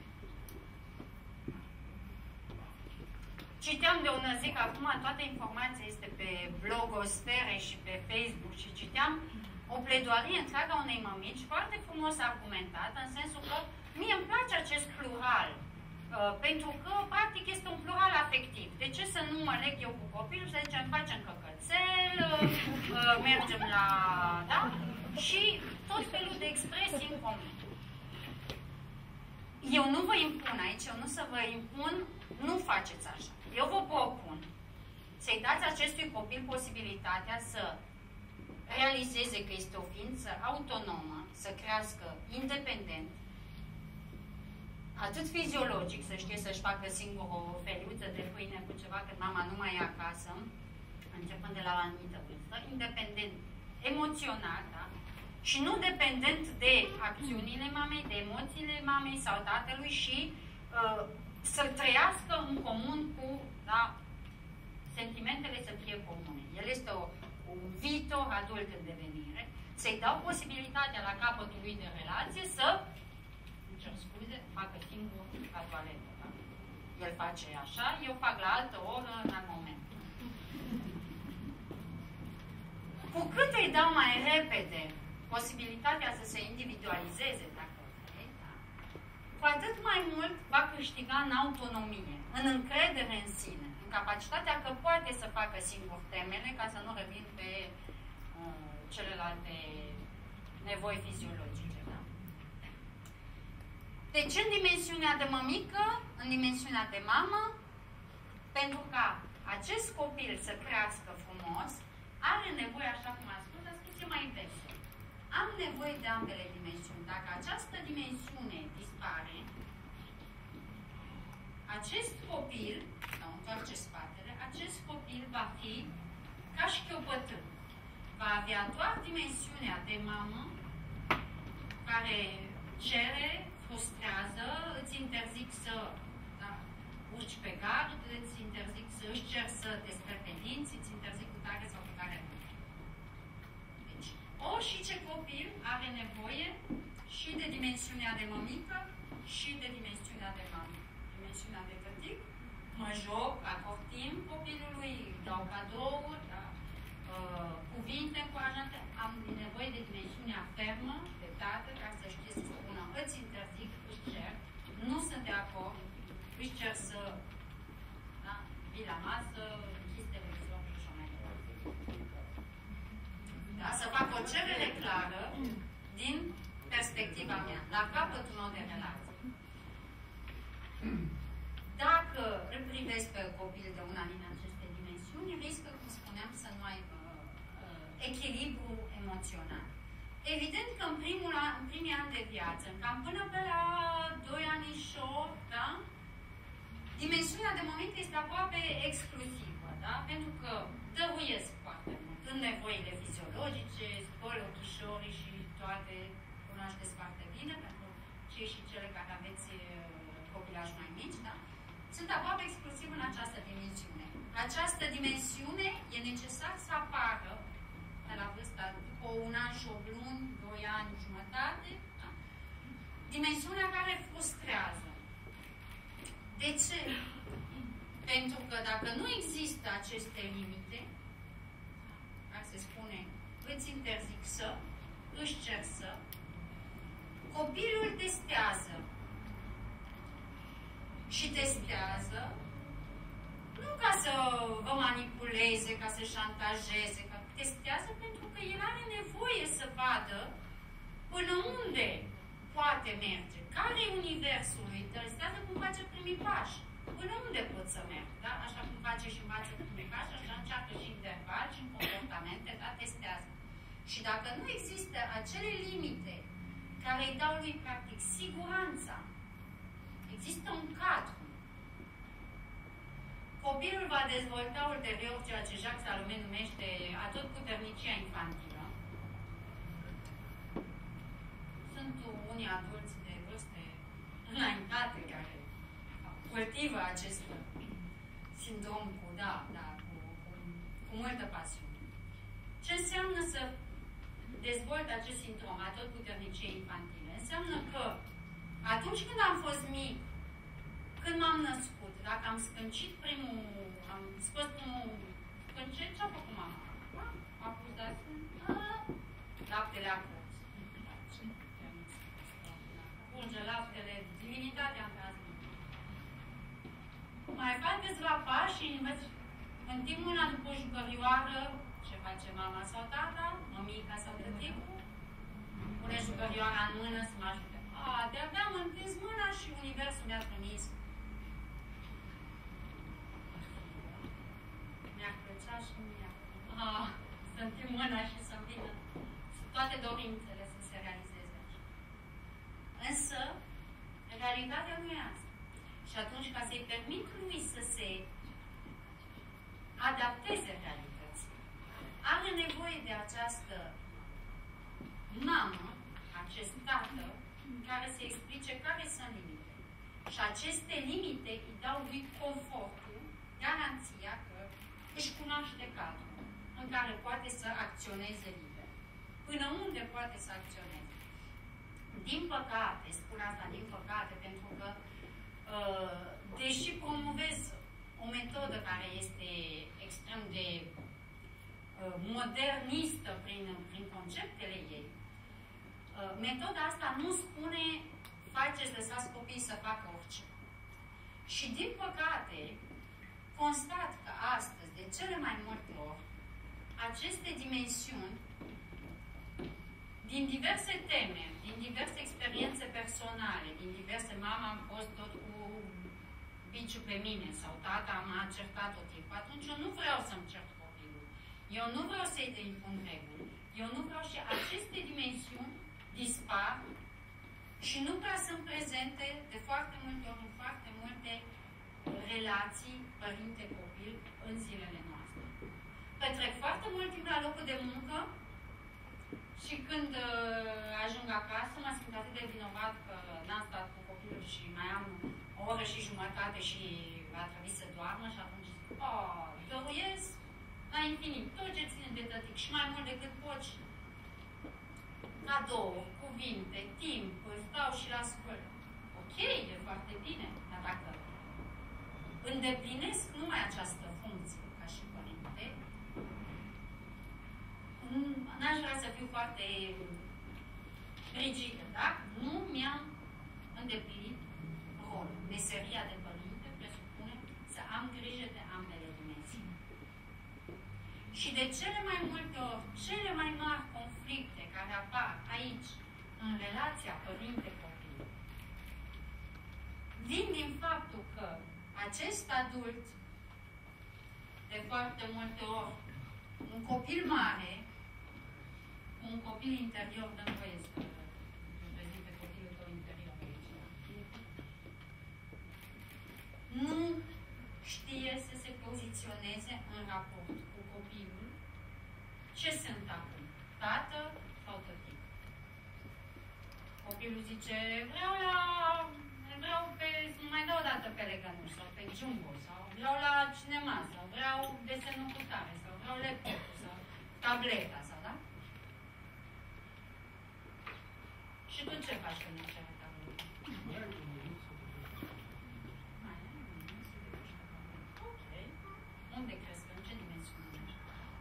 A: Citeam de ună zi, că acum toată informația este pe blogosfere și pe Facebook și citeam o o pledoarie întreagă a unei mămici, foarte frumos argumentată, în sensul că mie îmi place acest plural, pentru că, practic, este un plural afectiv. De ce să nu mă leg eu cu copilul, să zicem, facem căcățel, mergem la... da? Și tot felul de expresii în comun. Eu nu vă impun aici, eu nu să vă impun, nu faceți așa. Eu vă propun să-i dați acestui copil posibilitatea să realizeze că este o ființă autonomă, să crească independent, atât fiziologic, să știe să-și facă singur o feliuță de pâine cu ceva, că mama nu mai e acasă, începând de la o anumită vârstă, independent, emoțional, da? Și nu dependent de acțiunile mamei, de emoțiile mamei sau tatălui și să trăiască în comun cu, da, sentimentele să fie comune. El este un viitor adult în devenire, să-i dau posibilitatea la capătul lui de relație să, îmi cer scuze, facă singur la toaletă. Da? El face așa, eu fac la altă oră, la moment. Cu cât îi dau mai repede posibilitatea să se individualizeze, dacă vrei, da? Cu atât mai mult va câștiga în autonomie, în încredere în sine, în capacitatea că poate să facă singur temele, ca să nu revin pe celelalte nevoi fiziologice. Da? Deci, în dimensiunea de mămică, în dimensiunea de mamă, pentru ca acest copil să crească frumos, are nevoie, așa cum am spus, dar spus mai invers. Am nevoie de ambele dimensiuni. Dacă această dimensiune dispare, acest copil, sau întoarce spatele, acest copil va fi ca și chiopătând. Va avea doar dimensiunea de mamă, care cere, frustrează, îți interzic să, da, urci pe gard, îți interzic să își cer să te speri pe dinți, îți interzic cu tare sau cu tare. Deci, și ce copil are nevoie și de dimensiunea de mămică și de dimensiunea de mamă. Dimensiunea de tătic, mă joc, acord timp copilului, dau cadouri, da? Cuvinte încurajante, am nevoie de dimensiunea fermă, de tată, ca să știe să spună, îți interzic, își cer, nu sunt de acord, își cer să, da, vii la masă, închizi televizorul și așa mai departe. Da? Să fac o cerere clară din perspectiva mea, la capătul meu de relație. Dacă îl privesc pe copil de una din aceste dimensiuni, riscă, cum spuneam, să nu aibă echilibru emoțional. Evident că în primii ani de viață, cam până pe la 2 anișori, da? Dimensiunea de moment este aproape exclusivă, da? Pentru că dăruiesc foarte mult în nevoile fiziologice, spăl ochișorii și toate cunoașteți foarte bine, pentru cei și cele care aveți copilași mai mici, da? Sunt aproape exclusiv în această dimensiune. Această dimensiune e necesar să apară de la vârsta după 1 an și 8 luni, 2 ani, jumătate, da? Dimensiunea care frustrează. De ce? Pentru că dacă nu există aceste limite, care se spune, îți interzic să, își cer să, copilul testează. Și testează, nu ca să vă manipuleze, ca să șantajeze, testează pentru că el are nevoie să vadă până unde poate merge. Care e universul lui? Testează cum face primii pași. Până unde pot să merg, da? Așa cum face și învață primii pași, așa încearcă și în verbal și în comportamente, da? Testează. Și dacă nu există acele limite care îi dau lui, practic, siguranța, există un cadru. Copilul va dezvolta ulterior ceea ce Jacques Salomé numește atotputernicia infantilă. Sunt unii adulți de vârste înaintate care cultivă acest sindrom cu multă pasiune. Ce înseamnă să dezvolt acest sindrom atotputerniciei infantile? Înseamnă că atunci când am fost mic, când m-am născut, dacă am scâncit am scos primul scâncet, ce-a făcut mama? A pus de laptele a curs. Curge laptele, divinitatea în cazul. Mai fac câțiva pași și întind mâna după o jucărioară, ce face mama sau tata, mămica sau tăticul, pune jucărioara în mână să mă ajute. De-abia am întins mâna și universul mi-a trimis. Mi-ar plăcea și mie. Să întind mâna și să vină toate dorințele să se realizeze așa. Însă, realitatea nu e asta. Și atunci, ca să-i permit lui să se adapteze realității, are nevoie de această mamă, acest tată, care să explice care sunt limite. Și aceste limite îi dau lui confortul, garanția că își cunoaște cadrul în care poate să acționeze liber. Până unde poate să acționeze? Din păcate, spun asta din păcate, pentru că deși promovez o metodă care este extrem de modernistă prin conceptele ei, metoda asta nu spune faceți, lăsați copiii să facă orice. Și din păcate, constat că astăzi, de cele mai multe ori, aceste dimensiuni, din diverse teme, din diverse experiențe personale, din diverse, mama am fost tot cu biciu pe mine sau tata m-a certat tot timpul, atunci eu nu vreau să-mi cert copilul. Eu nu vreau să-i impun reguli. Eu nu vreau și aceste dimensiuni dispar și nu prea sunt prezente de foarte multe ori în foarte multe relații părinte-copil în zilele noastre. Petrec foarte mult timp la locul de muncă și când ajung acasă mă simt atât de vinovat că n-am stat cu copilul și mai am o oră și jumătate și a trebuit să doarmă și atunci zic, dăruiesc la infinit, tot ce ține de tătic și mai mult decât poți. Cadouri, cuvinte, timp, stau și la ascult. Ok, e foarte bine, dar dacă îndeplinesc numai această funcție ca și părinte, n-aș vrea să fiu foarte rigidă, da? Nu mi-am îndeplinit rolul. Meseria de părinte presupune să am grijă de ambele dimensii. Și de cele mai multe ori, cele mai mari conflicte care apar aici, în relația părinte-copil, vin din faptul că acest adult, de foarte multe ori, un copil mare, un copil interior, dă voie să prezint pe copilul tău interior aici. Nu știe să se poziționeze în raport cu copilul. Ce sunt acum? Tată sau tătic? Copilul zice, vreau să mai dau o dată pe legănuri sau pe jumbo sau vreau la cinema sau vreau desenul cu tare sau vreau laptopul sau tableta sau, da? Și tu ce faci când îți cere tableta? Ok. Unde crezi că? În ce dimensiune ești?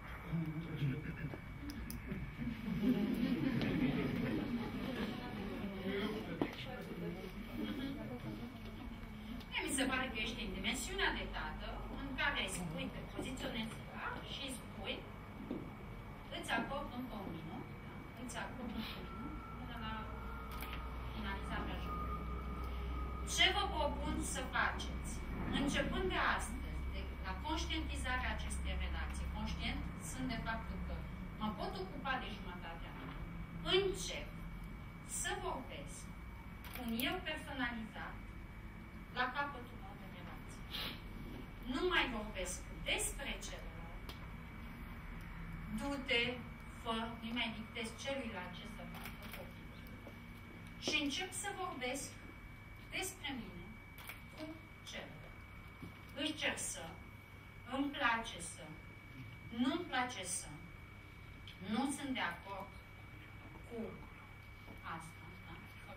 A: Mi se pare că ești în dimensiunea de tată în care spui, te poziționezi și îi spui, îți acord încă un minut, îți acord încă un minut până la finalizarea jocului. Ce vă propun să faceți? Începând de astăzi, de la conștientizarea acestei relații, conștient sunt de faptul că mă pot ocupa de jumătatea mea. Încep să vorbesc cu un eu personalizat la capătul meu de relație. Nu mai vorbesc despre celălalt. Du-te, fă, nu mai dictez celuilalt ce să facă copilul. Și încep să vorbesc despre mine cu celălalt. Își cer să, îmi place să, nu-mi place să, nu sunt de acord cu asta, da?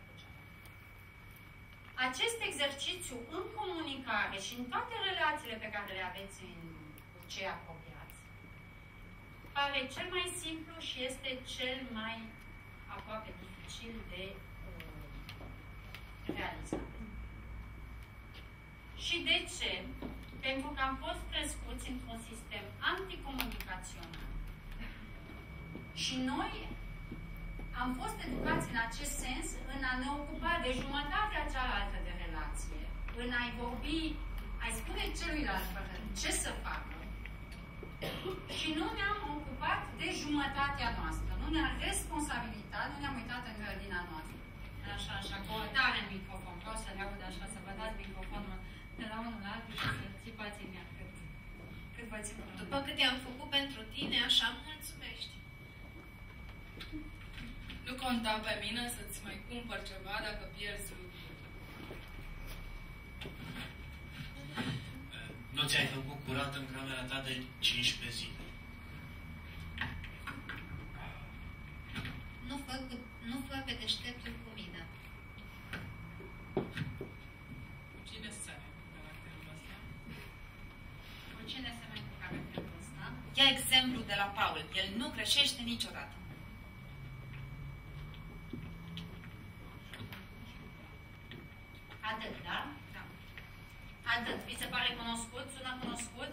A: Acest exercițiu în comunicare și în toate relațiile pe care le aveți cu cei apropiați pare cel mai simplu și este cel mai aproape dificil de realizat. Și de ce? Pentru că am fost crescuți într-un sistem anticomunicațional. Și noi am fost educați în acest sens în a ne ocupa de jumătatea cealaltă de relație, în a-i vorbi, a-i spune celuilalt ce să facă. Și nu ne-am ocupat de jumătatea noastră, nu ne-am responsabilitat, nu ne-am uitat în grădina noastră. Așa, cu o tare în microfon, vreau să le aud așa, să vă dați microfonul de la unul la altul și să țipați în ea cât vă țin.
F: După cât i-am făcut pentru tine, așa îmi mulțumești. Nu conta pe mine să-ți mai cumpăr ceva dacă pierzi lucruri.
G: Nu ți-ai făcut curat în camera ta de 15 zile.
F: Nu fă pe deșteptul cu mine.
C: Cine sare cu caracterul ăsta?
A: Cu cine semeni cu caracterul ăsta?
F: Ia exemplu de la Paul. El nu greșește niciodată.
A: Atât, da? Da. Atât. Vi se pare cunoscut? Sună cunoscut?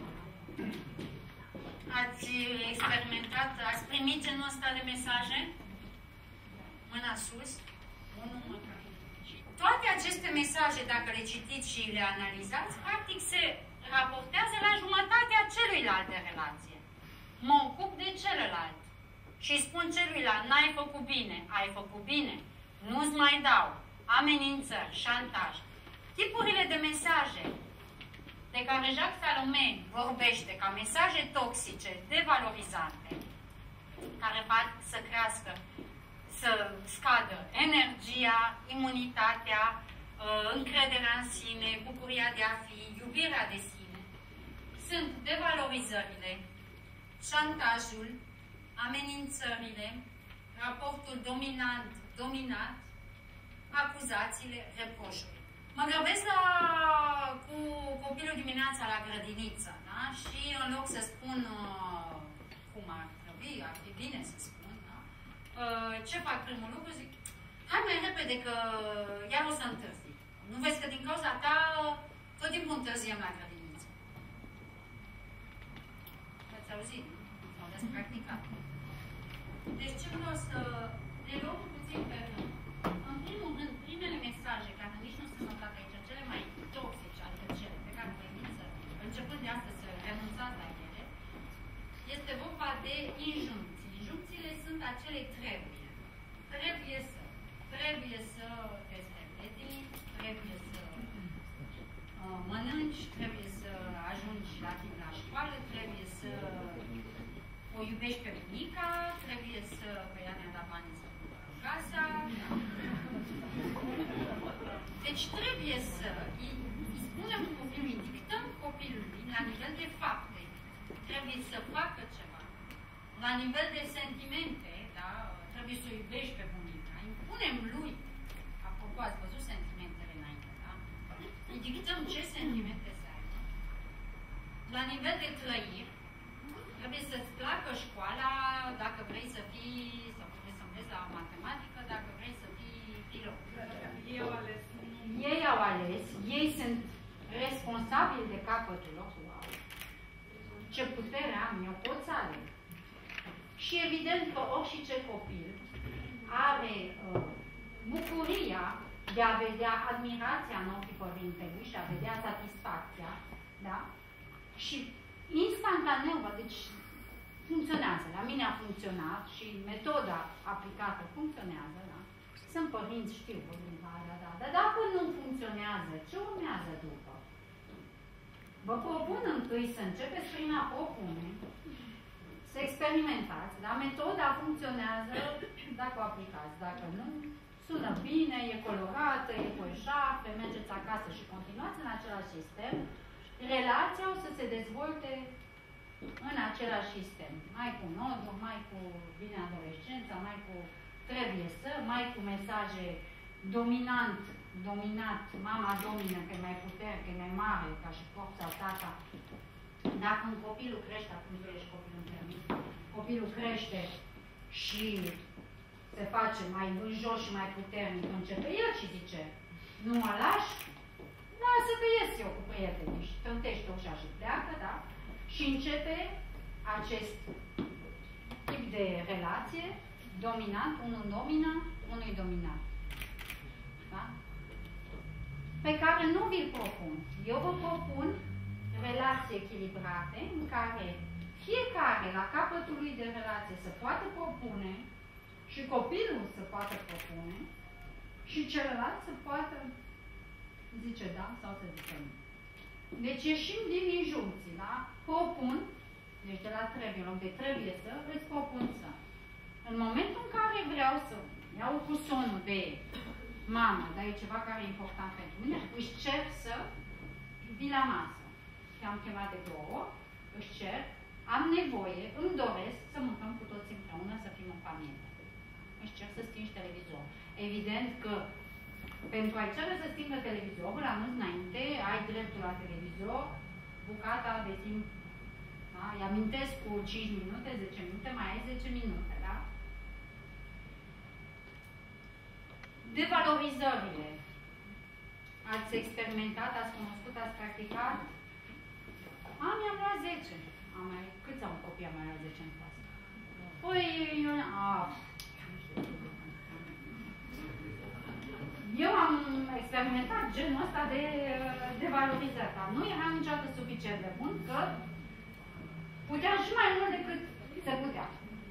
A: Ați experimentat? Ați primit genul ăsta de mesaje? Mâna sus? Unul măcar. Și toate aceste mesaje, dacă le citiți și le analizați, practic se raportează la jumătatea celuilalt de relație. Mă ocup de celălalt. Și spun celuilalt, n-ai făcut bine, ai făcut bine, nu-ți mai dau, amenințări, șantaj. Tipurile de mesaje de care Jacques Salomé vorbește ca mesaje toxice, devalorizante, care fac să crească, să scadă energia, imunitatea, încrederea în sine, bucuria de a fi, iubirea de sine, sunt devalorizările, șantajul, amenințările, raportul dominant, acuzațiile, reproșuri. Mă grăbesc cu copilul dimineața la grădiniță, da? Și în loc să spun cum ar trebui, ar fi bine să spun, da? Ce fac primul lucru? Zic, hai mai repede că iar o să întârzi. Nu vezi că din cauza ta tot timpul întârziem la grădiniță. Ați auzit, nu? Sau veți practicat. Deci ce vreau să le luăm puțin pe rând. În primul rând, primele mesaje, care nici nu sunt notate aici, cele mai toxice, adică cele pe care vă invit să, începând de astăzi, să renunțați la ele, este vorba de injuncții. Injuncțiile sunt acele trebuie. Trebuie să te speli, trebuie să mănânci, trebuie să ajungi la timp la școală, trebuie să o iubești pe bunica, trebuie să, că ea ne-a dat banii să cumpără casa. Deci trebuie să îi spunem copilului, dictăm copilului la nivel de fapte, trebuie să facă ceva. La nivel de sentimente, da, trebuie să o iubești pe bunica. Impunem lui, apropo, ați văzut sentimentele înainte, da? Îi dictăm ce sentimente să aibă. La nivel de trăiri, trebuie să-ți placă școala dacă vrei să fii, sau vrei să înveți la matematică, dacă vrei să fii pilot.
D: Ei au ales.
A: Ei au ales, ei sunt responsabili de capătul lor. Ce putere am, eu pot să aleg. Și evident că orice copil are bucuria de a vedea admirația în ochii părintelui și a vedea satisfacția, da? Și instantaneu, deci funcționează. La mine a funcționat și metoda aplicată funcționează, da? Sunt părinți, știu, da. Dar dacă nu funcționează, ce urmează după? Vă propun întâi să începeți prin a propune, să experimentați, da? Metoda funcționează dacă o aplicați. Dacă nu, sună bine, e colorată, e cu eșarpe, mergeți acasă și continuați în același sistem. Relația o să se dezvolte în același sistem. Mai cu noduri, mai cu vine adolescența, mai cu trebuie să, mai cu mesaje dominat, mama domină, că e mai putere, că e mai mare, ca și forța tata. Dacă un copil crește, atunci ești copilul permis.
H: copilul crește și se face mai în jos și mai puternic, începe el și zice, nu mă lași? Lasă că ies eu cu prietenii și trântește ușa și pleacă, da? Și începe acest tip de relație dominant, unul domină, unul dominat. Da? Pe care nu vi-l propun. Eu vă propun relații echilibrate în care fiecare la capătul lui de relație să poată propune și copilul să poată propune și celălalt să poată zice da sau să zice nu. Deci ieșim din injuncții, da? Propun, deci de la trebuie, în loc de trebuie să, îți propun să. În momentul în care vreau să iau cu sonul de mamă, dar e ceva care e important pentru mine, își cer să vii la masă. Te-am chemat de 2 ori, își cer, am nevoie, îmi doresc să mâncăm cu toți împreună, să fim în familie. Își cer să stingi televizorul. Evident că pentru a-i cere să stingă televizorul, anunț înainte, ai dreptul la televizor, bucata de timp, da? Îi amintesc cu 5 minute, 10 minute, mai ai 10 minute, da? Devalorizările. Ați experimentat, ați cunoscut, ați practicat? Mi-am luat 10. Câți au copii am mai luat 10 în clasă? Păi, eu am experimentat genul ăsta de valorizare, dar nu eram niciodată suficient de bun, că puteam și mai mult decât se putea.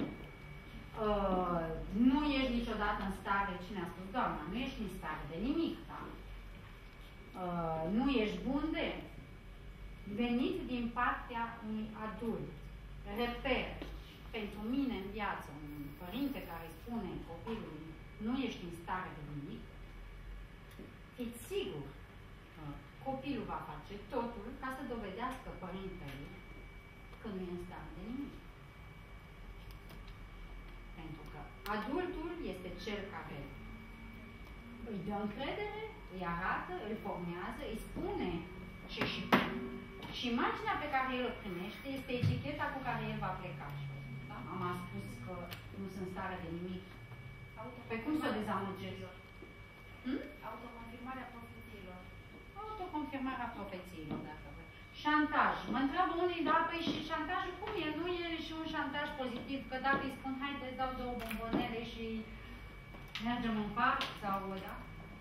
H: Nu ești niciodată în stare, cine a spus, doamna, nu ești în stare de nimic, da? Nu ești bun de venit din partea unui adult. Reper, pentru mine în viață, un părinte care spune copilului, nu ești în stare de nimic, fiți sigur că copilul va face totul ca să dovedească părintele că nu e în stare de nimic. Pentru că adultul este cel care îi dă încredere, îi arată, îl formează, îi spune ce și cum. Și imaginea pe care el o primește este eticheta cu care el va pleca. Da? Am spus că nu sunt stare de nimic. Pe cum să o dezamăgesc?
D: Autoconfirmarea profețiilor.
H: Autoconfirmarea profețiilor, dacă vrei. Șantaj. Mă întreabă unii, da, păi și șantajul cum e? Nu e și un șantaj pozitiv? Că dacă îi spun, haide, îți dau 2 bombonele și mergem în parc sau, da?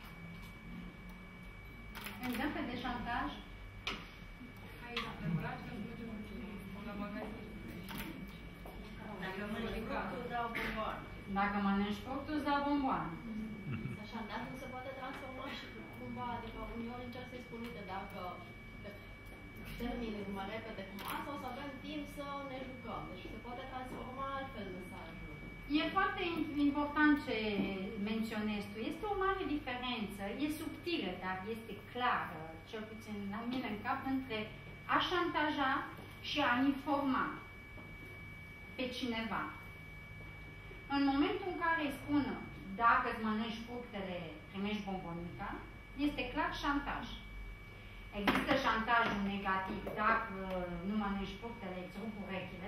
H: Exemple de șantaj?
F: Dacă îmi place, îmi ducem la magazin.
D: Dacă mănânci fructul, îți dau bomboane.
H: Dacă mănânci fructul, îți dau bomboane.
D: Șantajul se poate transforma și cumva, adică uneori încerc să-i spun, uite, dacă termin mai repede cum asta, o să avem timp să ne jucăm. Deci se poate transforma altfel mesajul.
H: E foarte important ce menționezi tu. Este o mare diferență, e subtilă, dar este clară, cel puțin la mine în cap, între a șantaja și a informa pe cineva. În momentul în care îi spun, dacă îți mănânci fructele, primești bombonica, este clar șantaj. Există șantajul negativ, dacă nu mănânci fructele, îți rup urechile,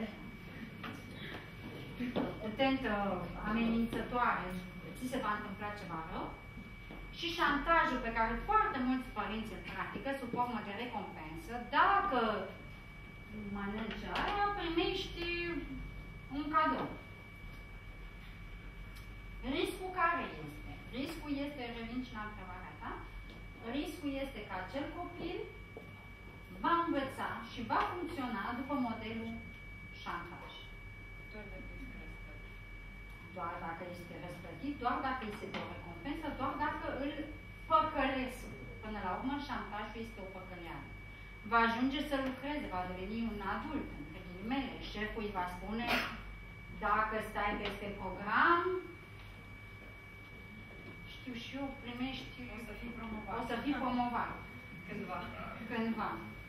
H: tentă amenințătoare, ți se va întâmpla ceva rău, și șantajul pe care foarte mulți părinți îl practică sub formă de recompensă, dacă mănânci aia, primești un cadou. Riscul care este? Riscul este, revin și la întrebarea ta, riscul este că acel copil va învăța și va funcționa după modelul șantaj. Doar dacă este răsplătit, doar dacă îi se dă o recompensă, doar dacă îl păcălesc. Până la urmă, șantajul este o păcăleală. Va ajunge să lucreze, va deveni un adult, între ghilimele. Șeful îi va spune, dacă stai peste program, știu și eu, primești,
F: O să fii promovat.
H: o să fii promovat. Cândva.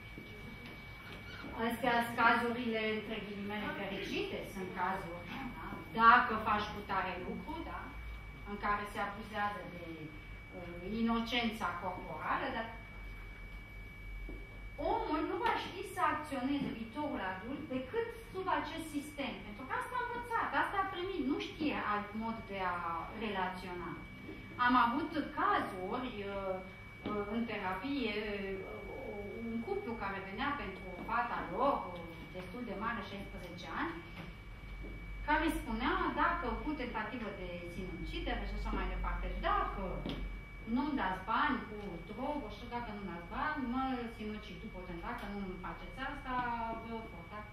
H: Astea sunt cazurile, între ghilimele, fericite, sunt cazuri, da? Dacă faci cu tare lucru, da? În care se abuzează de inocența corporală, dar omul nu va ști să acționeze viitorul adult decât sub acest sistem. Pentru că asta a învățat, asta a primit, nu știe alt mod de a relaționa. Am avut cazuri în terapie, un cuplu care venea pentru fata lor, destul de mare, 16 ani, care spunea, dacă cu tentativă de sinucidere și așa mai departe, dacă nu-mi dați bani cu drogă și dacă nu-mi dați bani, mă sinucid. După ce dacă nu-mi faceți asta, vă pot.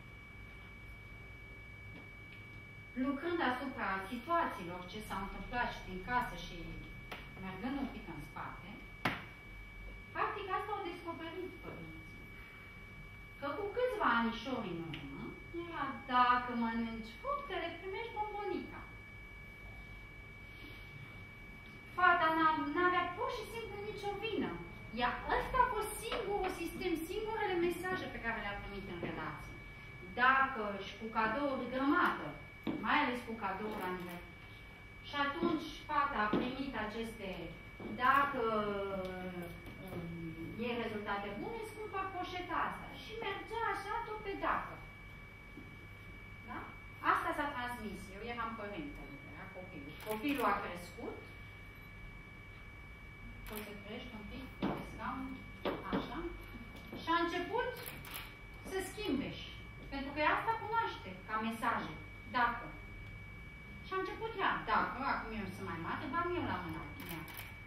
H: Lucrând asupra situațiilor ce s-au întâmplat și din casă și mergând un pic în spate, practic asta au descoperit părinții. Că cu câțiva anișori în urmă, era dacă mănânci fructele, primești bombonica. Fata n-avea pur și simplu nicio vină. Iar ăsta a fost singurul sistem, singurele mesaje pe care le-a primit în relație. Dacă și cu cadouri grămadă, mai ales cu cadouri la nivel. Și atunci fata a primit aceste, dacă e rezultate bune, îți cumpăr poșeta asta. Și mergea așa tot pe dacă. Da? Asta s-a transmis. Eu eram părintele, era copilul. Copilul a crescut. Poți să crești un pic pe scaun, așa. Și a început să schimbe. Pentru că asta cunoaște ca mesaje. Dacă. Și a început ea. Dacă, acum eu sunt mai mare, bag eu la mâna mea.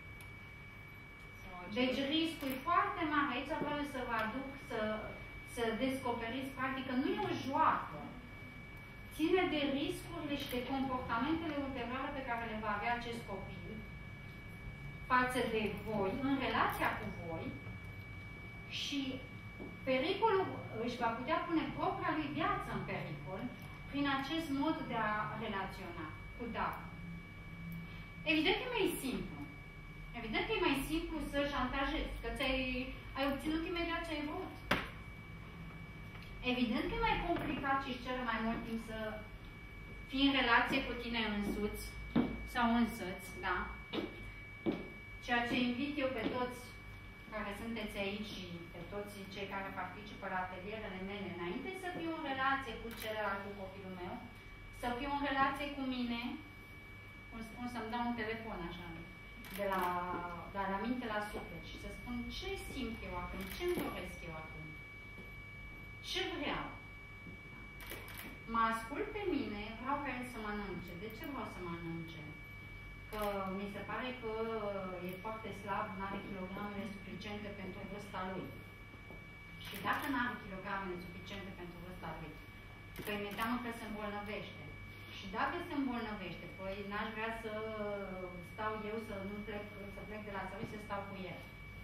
H: Deci riscul e foarte mare. Aici vreau să vă aduc să descoperiți, practic, că nu e o joacă. Ține de riscurile și de comportamentele ulterioare pe care le va avea acest copil față de voi, în relația cu voi, și pericolul își va putea pune propria lui viață în pericol prin acest mod de a relaționa cu dacă. Evident că e mai simplu. Evident că e mai simplu să șantajezi, că ai obținut imediat ce ai vrut. Evident că e mai complicat și își cere mai mult timp să fii în relație cu tine însuți sau însăți, da? Ceea ce invit eu pe toți care sunteți aici și pe toți cei care participă la atelierele mele, înainte să fiu în relație cu celălalt, cu copilul meu, să fiu în relație cu mine, cum spun, să-mi dau un telefon așa, de la minte la suflet și să spun ce simt eu acum, ce-mi doresc eu acum, ce vreau. Mă ascult pe mine, vreau ca el să mănânce. De ce vreau să mănânce? Că mi se pare că e foarte slab, nu are kilogramele suficiente pentru vârsta lui. Și dacă nu are kilogramele suficiente pentru vârsta lui, păi mi-e teamă că se îmbolnăvește. Și dacă se îmbolnăvește, păi n-aș vrea să stau eu să plec de la țară și să stau cu el.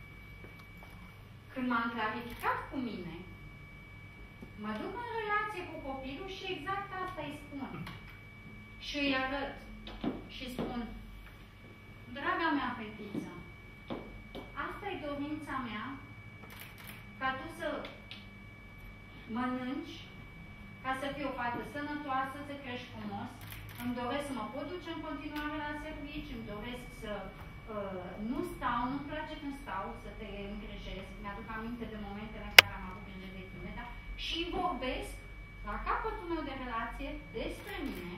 H: Când m-am clarificat cu mine, mă duc în relație cu copilul și exact asta îi spun. Și îi arăt. Și spun, draga mea fetiță, asta e dorința mea, ca tu să mănânci, ca să fii o fată sănătoasă, să crești frumos. Îmi doresc să mă pot duce în continuare la servici, îmi doresc să nu stau, nu-mi place când stau, să te îngrijesc. Mi-aduc aminte de momentele în care am avut grijă de tine, da? Și vorbesc la capătul meu de relație despre mine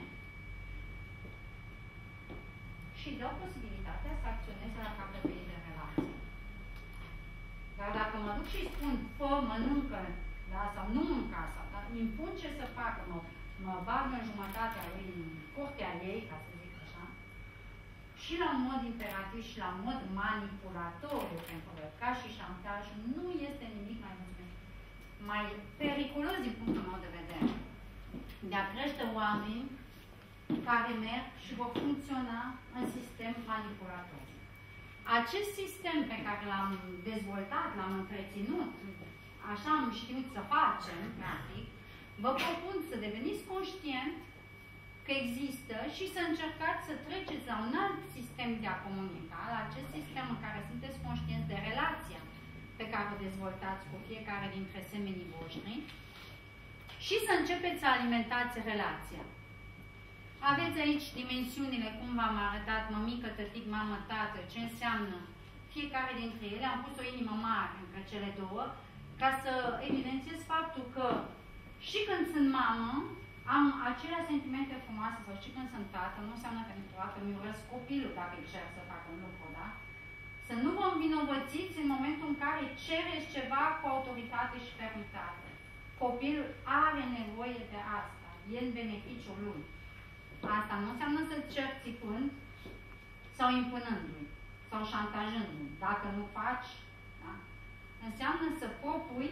H: și dau posibilitatea să acționez la capătul ei de relație. Dar dacă mă duc și spun, fă, mănâncă, da? Sau nu mânca asta, da? Impun ce să facă, mă bag în jumătatea lui, în curtea ei, ca să zic așa, și la un mod imperativ și la un mod manipulatoriu, pentru că ca și șantaj nu este nimic mai periculos din punctul meu de vedere de a crește oameni care merg și vor funcționa în sistem manipulator. Acest sistem pe care l-am dezvoltat, l-am întreținut, așa am știut să facem, practic, vă propun să deveniți conștient că există și să încercați să treceți la un alt sistem de a comunica, la acest sistem în care sunteți conștienți de relația pe care o dezvoltați cu fiecare dintre semenii voștri și să începeți să alimentați relația. Aveți aici dimensiunile, cum v-am arătat, mămică, tătic, mamă, tată, ce înseamnă fiecare dintre ele. Am pus o inimă mare între cele două. ca să evidențiez faptul că și când sunt mamă, am acelea sentimente frumoase, sau și când sunt tată, nu înseamnă că niciodată mi urăsc copilul dacă încerc să facă un lucru, da? Să nu vă învinovățiți în momentul în care cereți ceva cu autoritate și fermitate. Copilul are nevoie de asta, e în beneficiul lui. Asta nu înseamnă să-l cer țipând sau impunându-i, sau șantajându-i. Dacă nu faci, da? Înseamnă să propui,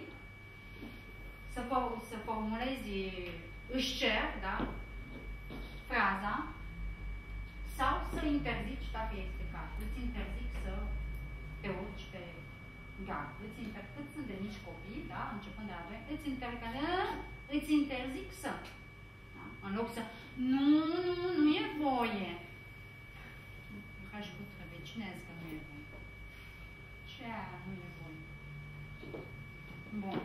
H: să formulezi își cer, da? Fraza, sau să interzici dacă este cazul. Îți interzic să te urci pe gard. Cât sunt de mici copii, da? Începând de la 2, îți interzic să. Da? În loc să, nu e voie. Ca și cu vecinez că nu e voie. Ce aia nu e voie? Bun.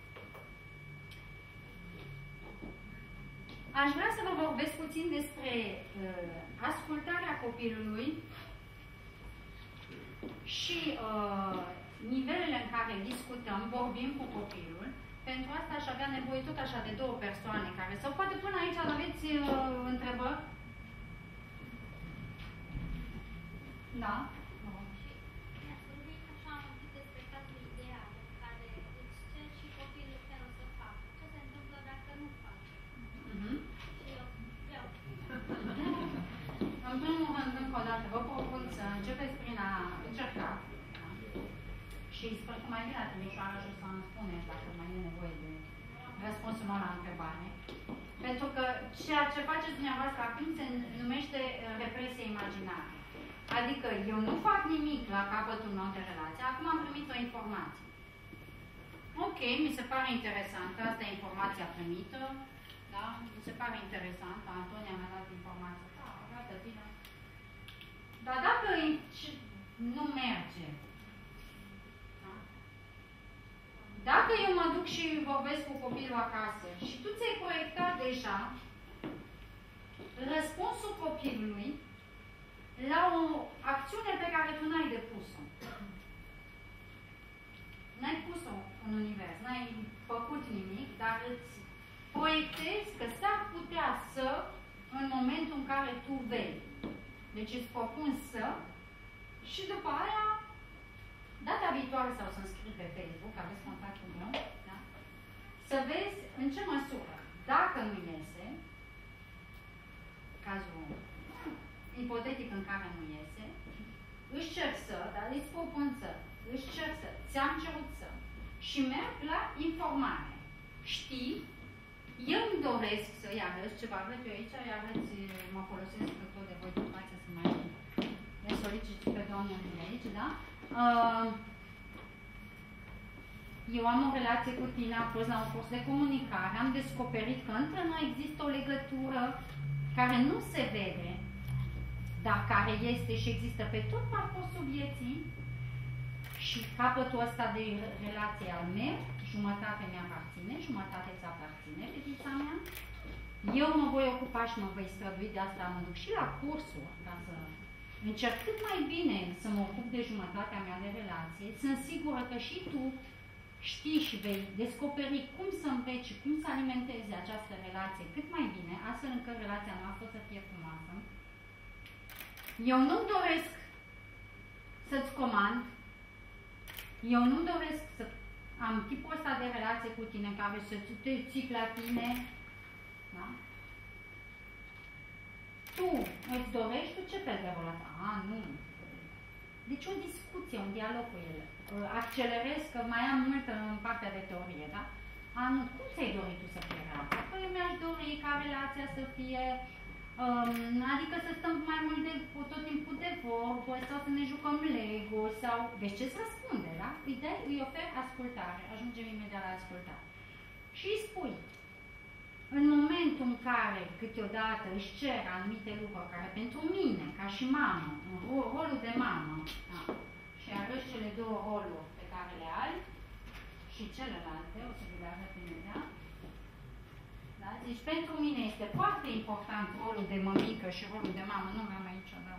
H: Aș vrea să vă vorbesc puțin despre ascultarea copilului și nivelele în care discutăm, vorbim cu copilul. Pentru asta aș avea nevoie tot așa de două persoane care, sau poate până aici aveți întrebări? Da?
I: Mi-ați vorbit așa un pic despre cazul ideal, în care îți cer și copilul tău să facă. Ce se întâmplă dacă nu faci? Și eu vreau.
H: În primul rând, încă o dată, vă propun să începeți prin a încerca. Da? Și sper că mai bine la Timișoara și o să îmi spuneți dacă mai e nevoie de răspunsul meu la întrebare. Pentru că ceea ce faceți dumneavoastră acum se numește represie imaginară. Adică eu nu fac nimic la capătul meu de relație, acum am primit o informație. Ok, mi se pare interesantă, asta e informația primită, da? Mi se pare interesantă, Antonia mi-a dat informația, da, arată bine. Dar dacă nu merge, da? Dacă eu mă duc și vorbesc cu copilul acasă și tu ți-ai proiectat deja răspunsul copilului la o acțiune pe care tu n-ai depus-o. N-ai pus-o în univers, n-ai făcut nimic, dar îți proiectezi că s-ar putea să, în momentul în care tu vei. Deci îți propun să, și după aia, data viitoare sau să înscrii pe Facebook, aveți contactul meu, da? Să vezi în ce măsură, dacă nu iese, cazul ipotetic în care nu iese, își cer să, dar îți propun să, își cer să, ți-am cerut să, și merg la informare. Știi, eu îmi doresc să-i arăți ceva, văd eu aici, îi arăți, mă folosesc tot de voi de față să mai le soliciți pe doamnă de aici, da? Eu am o relație cu tine, am fost la un curs de comunicare, am descoperit că între noi există o legătură care nu se vede, dar care este și există pe tot parcursul vieții și capătul ăsta de relație al meu, jumătate mi-aparține, jumătate ți aparține, fetița mea. Eu mă voi ocupa și mă voi strădui, de asta mă duc și la cursuri, ca să încerc cât mai bine să mă ocup de jumătatea mea de relație. Sunt sigură că și tu știi și vei descoperi cum să înveți și cum să alimentezi această relație cât mai bine, astfel încât relația noastră să fie frumoasă. Eu nu-mi doresc să-ți comand, eu nu-mi doresc să am tipul ăsta de relație cu tine, care să te țip la tine, da? Tu îți dorești, tu ce fel de relație? Nu. Deci o discuție, un dialog cu ele. Accelerez, că mai am mult în partea de teorie, da? Nu. Cum ți-ai dorit tu să fie relația? Păi mi-aș dori ca relația să fie adică să stăm mai mult tot timpul de vorbă sau să ne jucăm Lego sau... Deci ce-ți răspunde, da? Îi ofer ascultare, ajungem imediat la ascultare. Și îi spui, în momentul în care câteodată își cer anumite lucruri care pentru mine, ca și mamă, în rolul de mamă, da? Și arăți cele două roluri pe care le ai și celelalte, o să vi le arăt imediat. Da? Deci pentru mine este foarte important rolul de mămică și rolul de mamă, nu am aici, da.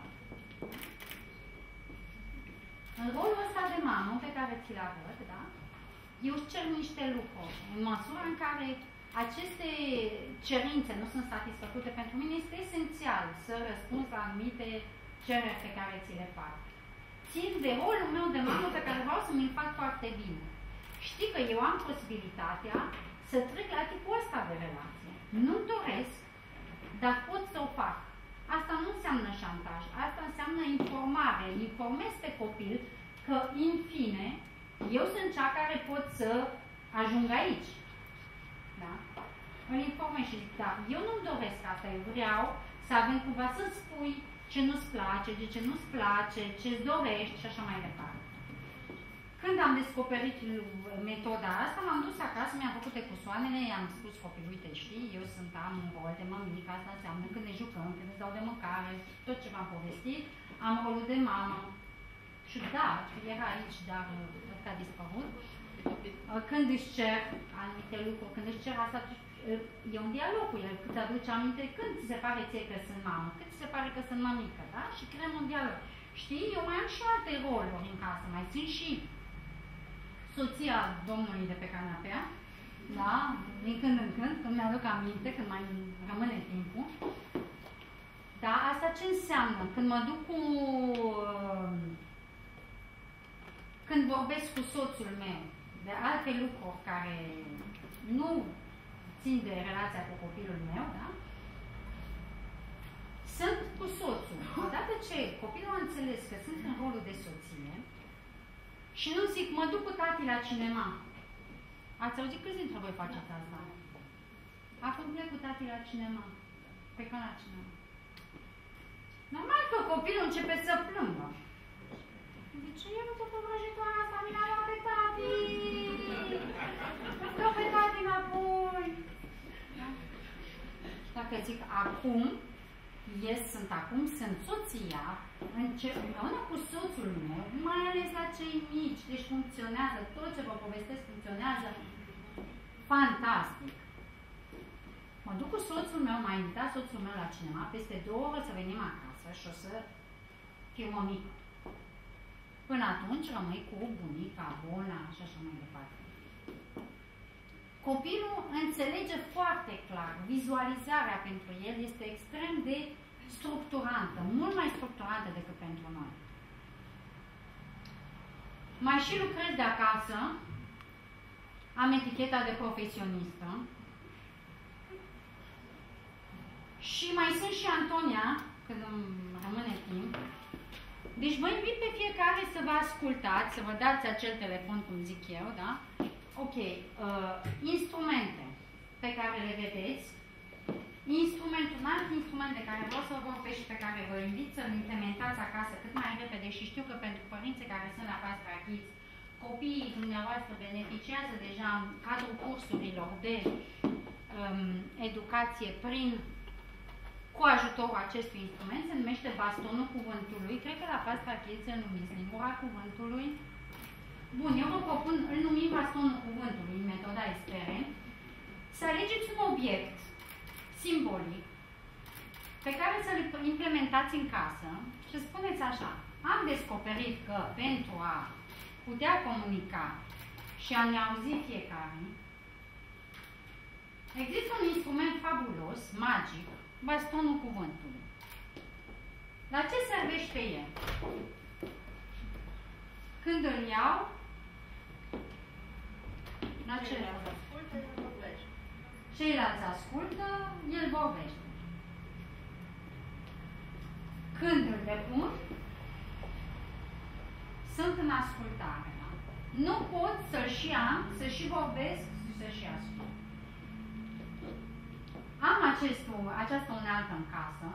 H: În rolul ăsta de mamă pe care ți-l arăt, da? eu îți cer niște lucruri. În măsura în care aceste cerințe nu sunt satisfăcute, pentru mine este esențial să răspunzi la anumite cereri pe care ți le fac. Țin de rolul meu de mamă pe care vreau să mi-l fac foarte bine. Știi că eu am posibilitatea să trec la tipul ăsta de relație. Nu-mi doresc, dar pot să o fac. Asta nu înseamnă șantaj, asta înseamnă informare. Informez pe copil că, în fine, eu sunt cea care pot să ajung aici. Da? Îl informez și zic, da, eu nu-mi doresc asta, eu vreau să avem cumva să-ți spui ce nu-ți place, de ce nu-ți place, ce-ți dorești și așa mai departe. Când am descoperit metoda asta, m-am dus acasă, mi-am făcut ecusoanele, i-am spus copilului, uite, știi, eu am un rol de mămică, asta înseamnă când ne jucăm, când îți dau de mâncare, tot ce v-am povestit, am rolul de mamă. Și da, era aici, dar a dispărut. Când își cer anumite lucruri, când își cer asta, e un dialog cu el, îți aduce aminte când ți se pare ție că sunt mamă, când ți se pare că sunt mămică, da? Și creăm un dialog. Știi, eu mai am și alte roluri în casă, mai țin și soția domnului de pe canapea, da? Din când în când, când mi-aduc aminte, când mai rămâne timpul. Da? Asta ce înseamnă? Când mă duc cu... Când vorbesc cu soțul meu de alte lucruri care nu țin de relația cu copilul meu, da? Sunt cu soțul. Odată ce copilul a înțeles că sunt în rolul de soție și nu zic, mă duc cu tati la cinema. Ați auzit câți dintre voi faceți asta? Acum plec cu tati la cinema. Pe care la cinema. Normal că copilul începe să plângă. Zice, eu nu pot vrăjitoarea asta, mi l-a luat pe tati! Dă pe tati înapoi! Da? Dacă zic acum, sunt soția, împreună cu soțul meu, mai ales la cei mici, deci funcționează, tot ce vă povestesc funcționează fantastic. Mă duc cu soțul meu, m-a invitat soțul meu la cinema, peste 2 ore să venim acasă și o să fiu mămică. Până atunci rămâi cu bunica, bona și așa mai departe. Copilul înțelege foarte clar, vizualizarea pentru el este extrem de structurantă, mult mai structurantă decât pentru noi. Mai și lucrez de acasă, am eticheta de profesionistă și mai sunt și Antonia, când îmi rămâne timp. Deci vă invit pe fiecare să vă ascultați, să vă dați acel telefon, cum zic eu, da? Ok, instrumente pe care le vedeți, un alt instrument de care vreau să vă vorbesc și pe care vă invit să-l implementați acasă cât mai repede și știu că pentru părinții care sunt la Pastra Kids, copiii dumneavoastră beneficiază deja în cadrul cursurilor de educație cu ajutorul acestui instrument, se numește bastonul cuvântului. Cred că la Pastra Kids îl numiți lingura cuvântului. Bun, eu vă propun, îl numim bastonul cuvântului, în metoda Espere, să alegeți un obiect simbolic pe care să-l implementați în casă și spuneți așa, am descoperit că pentru a putea comunica și a ne auzi fiecare, există un instrument fabulos, magic, bastonul cuvântului. La ce servește el? Când îl iau, la ce ceilalți ascultă, el vorbește. Când îl depun, sunt în ascultare. Da? Nu pot să-l și am, să și vorbesc și să și ascult. Am această unealtă în casă.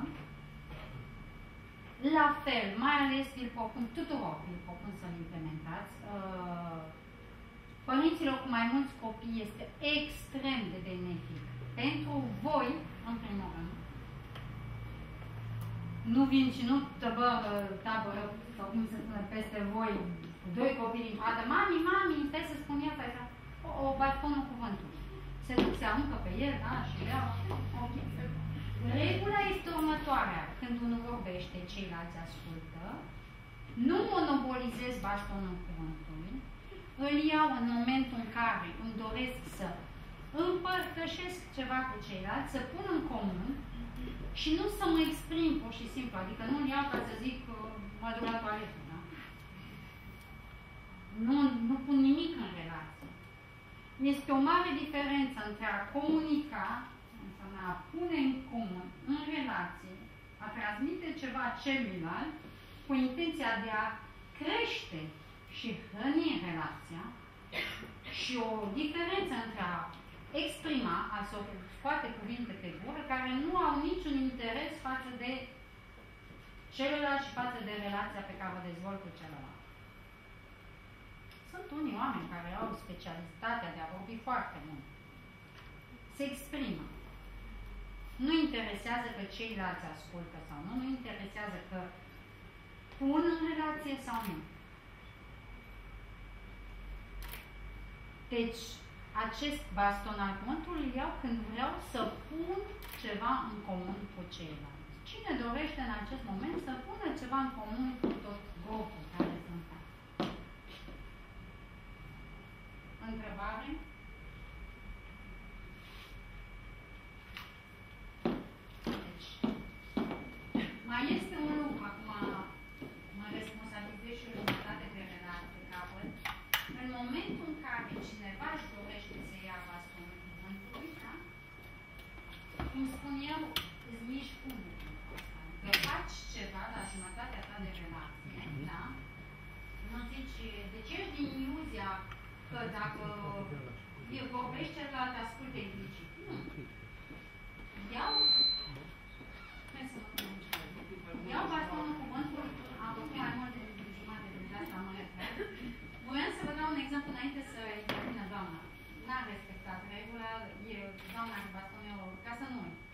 H: La fel, mai ales îl propun tuturor, îl propun să-l implementați. Părinților cu mai mulți copii este extrem de benefic. Pentru voi, în primul rând, nu vin și nu tabără, sau cum se spune, peste voi, cu 2 copii din față, mami, stai să spun eu, o bastonul cuvântului. Se duc, se aruncă pe el, da, și iau. Ok. Regula este următoarea. Când unul vorbește, ceilalți ascultă. Nu monopolizez bastonul cuvântului. îl iau în momentul în care îmi doresc să împărtășesc ceva cu ceilalți, să pun în comun și nu să mă exprim pur și simplu, adică nu-l iau ca să zic mă duc la toaletă, da? Nu pun nimic în relație. Este o mare diferență între a comunica, înseamnă a pune în comun, în relație, a transmite ceva celuilalt cu intenția de a crește și hrăni relația și o diferență între a exprima, a scoate cuvinte pe gură, care nu au niciun interes față de celălalt și față de relația pe care o dezvolt cu celălalt. Sunt unii oameni care au specialitatea de a vorbi foarte mult. Se exprimă. Nu interesează că ceilalți ascultă sau nu, nu interesează că pun în relație sau nu. Deci, acest baston al cuvântului îl iau când vreau să pun ceva în comun cu ceilalți. Cine dorește în acest moment să pună ceva în comun cu tot grupul care sunt? Întrebare? Deci, mai este un lucru, acum mă responsabilizez și jumătate de relație capăt. În momentul în care cineva își dorește să ia bastonul cuvântului, da? Cum spun eu, îți miști unul. Că faci ceva la jumătatea ta de relație, da? Nu zici, deci ești din iluzia că dacă vorbești celălalt, ascultă implicit. Nu. Iau bastonul cuvântului, am făcut mai mult de jumătate de asta, mă refer. Voiam să vă dau un exemplu înainte să intervină doamna. N-am respectat regula, doamna cu bastonul, ca să nu uit.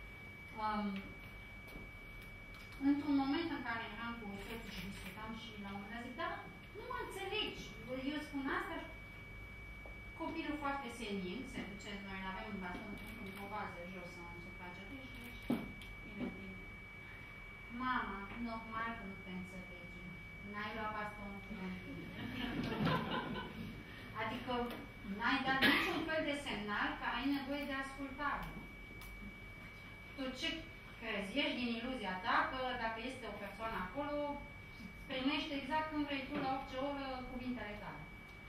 H: Într-un moment în care eram cu soțul și discutam și la un moment dat zic, dar nu mă înțelegi. Eu spun asta și copilul foarte senin, se duce, noi avem un baston într-o bază jos în supragerie și zice, bine, mama, normal că nu te înțelegi. N-ai luat bastonul cu mine. Adică n-ai dat niciun fel de semnal că ai nevoie de ascultare. Tu ce crezi? Ești din iluzia ta că dacă este o persoană acolo, primește exact cum vrei tu la orice oră cuvintele tale.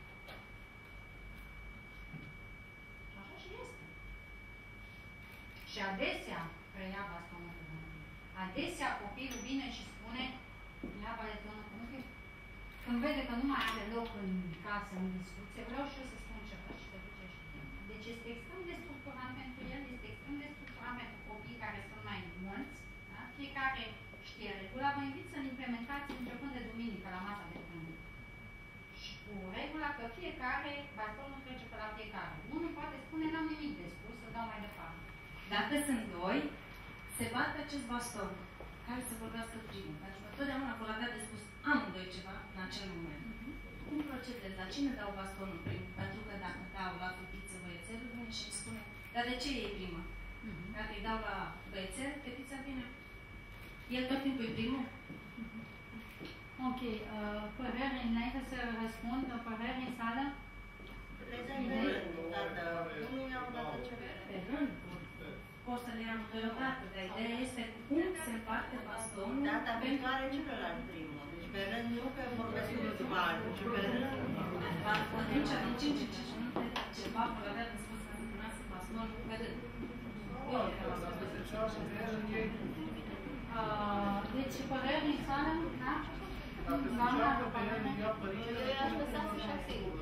H: Și așa și este. Și adesea preia bastonul cuvântului. Adesea copilul vine și spune, ia bastonul cuvântului, când vede că nu mai are loc în casă, în discuție, vreau și eu să spun ceva și te duce și deci este extrem de structurant pentru el, este extrem de structurant pentru copiii care sunt mai mulți, da? Fiecare știe regula, vă invit să-l implementați începând de duminică la masa de prânz. Și cu regula că fiecare, bastonul trece pe la fiecare. Unul poate spune, n-am nimic de spus, să dau mai departe.
J: Dacă sunt doi, se bate acest baston care să vorbească primul. Pentru că totdeauna vor avea de spus amândoi ceva în acel moment. Cum procedez? La cine dau bastonul primul? Pentru că dacă dau la fetiță băiețelul, vine și îmi spune, dar de ce e prima? Dacă îi dau la băiețel, fetița vine. El tot timpul e primul?
H: Ok. Păreri, înainte să răspund, păreri în sală?
J: Unul iau odată pe rând. Poți să le iau deodată, dar ideea este cum se împarte bastonul.
K: Data viitoare celălalt primul. Deci pe rând nu că vorbesc ultimul, ci pe rând.
J: Atunci, din 5 în 5 minute, ceva vor avea de spus ca să punească bastonul pe rând.
H: Deci, păreri în sală? Da? Doamna,
I: Eu i-aș lăsa să-și asigură.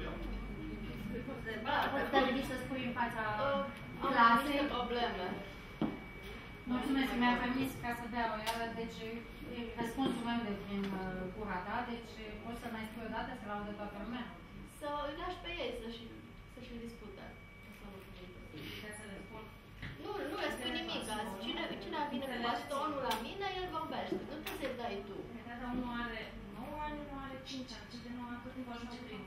H: Poți trebui să spui în fața
I: Am
H: clasei.
I: niște probleme.
H: Mulțumesc, mi-a permis ca să dea o iară, deci răspunsul meu de prin gura ta, deci poți să mai spui o dată, să laudă toată lumea?
I: Să îi lași pe ei să-și dispute. Nu le spui nimic. Cine vine cu bastonul la mine, el vorbește. Nu trebuie să-i dai tu.
J: Dacă unul are 9 ani, nu are 5 ani. Cel de 9 ani tot timpul ajunge primul.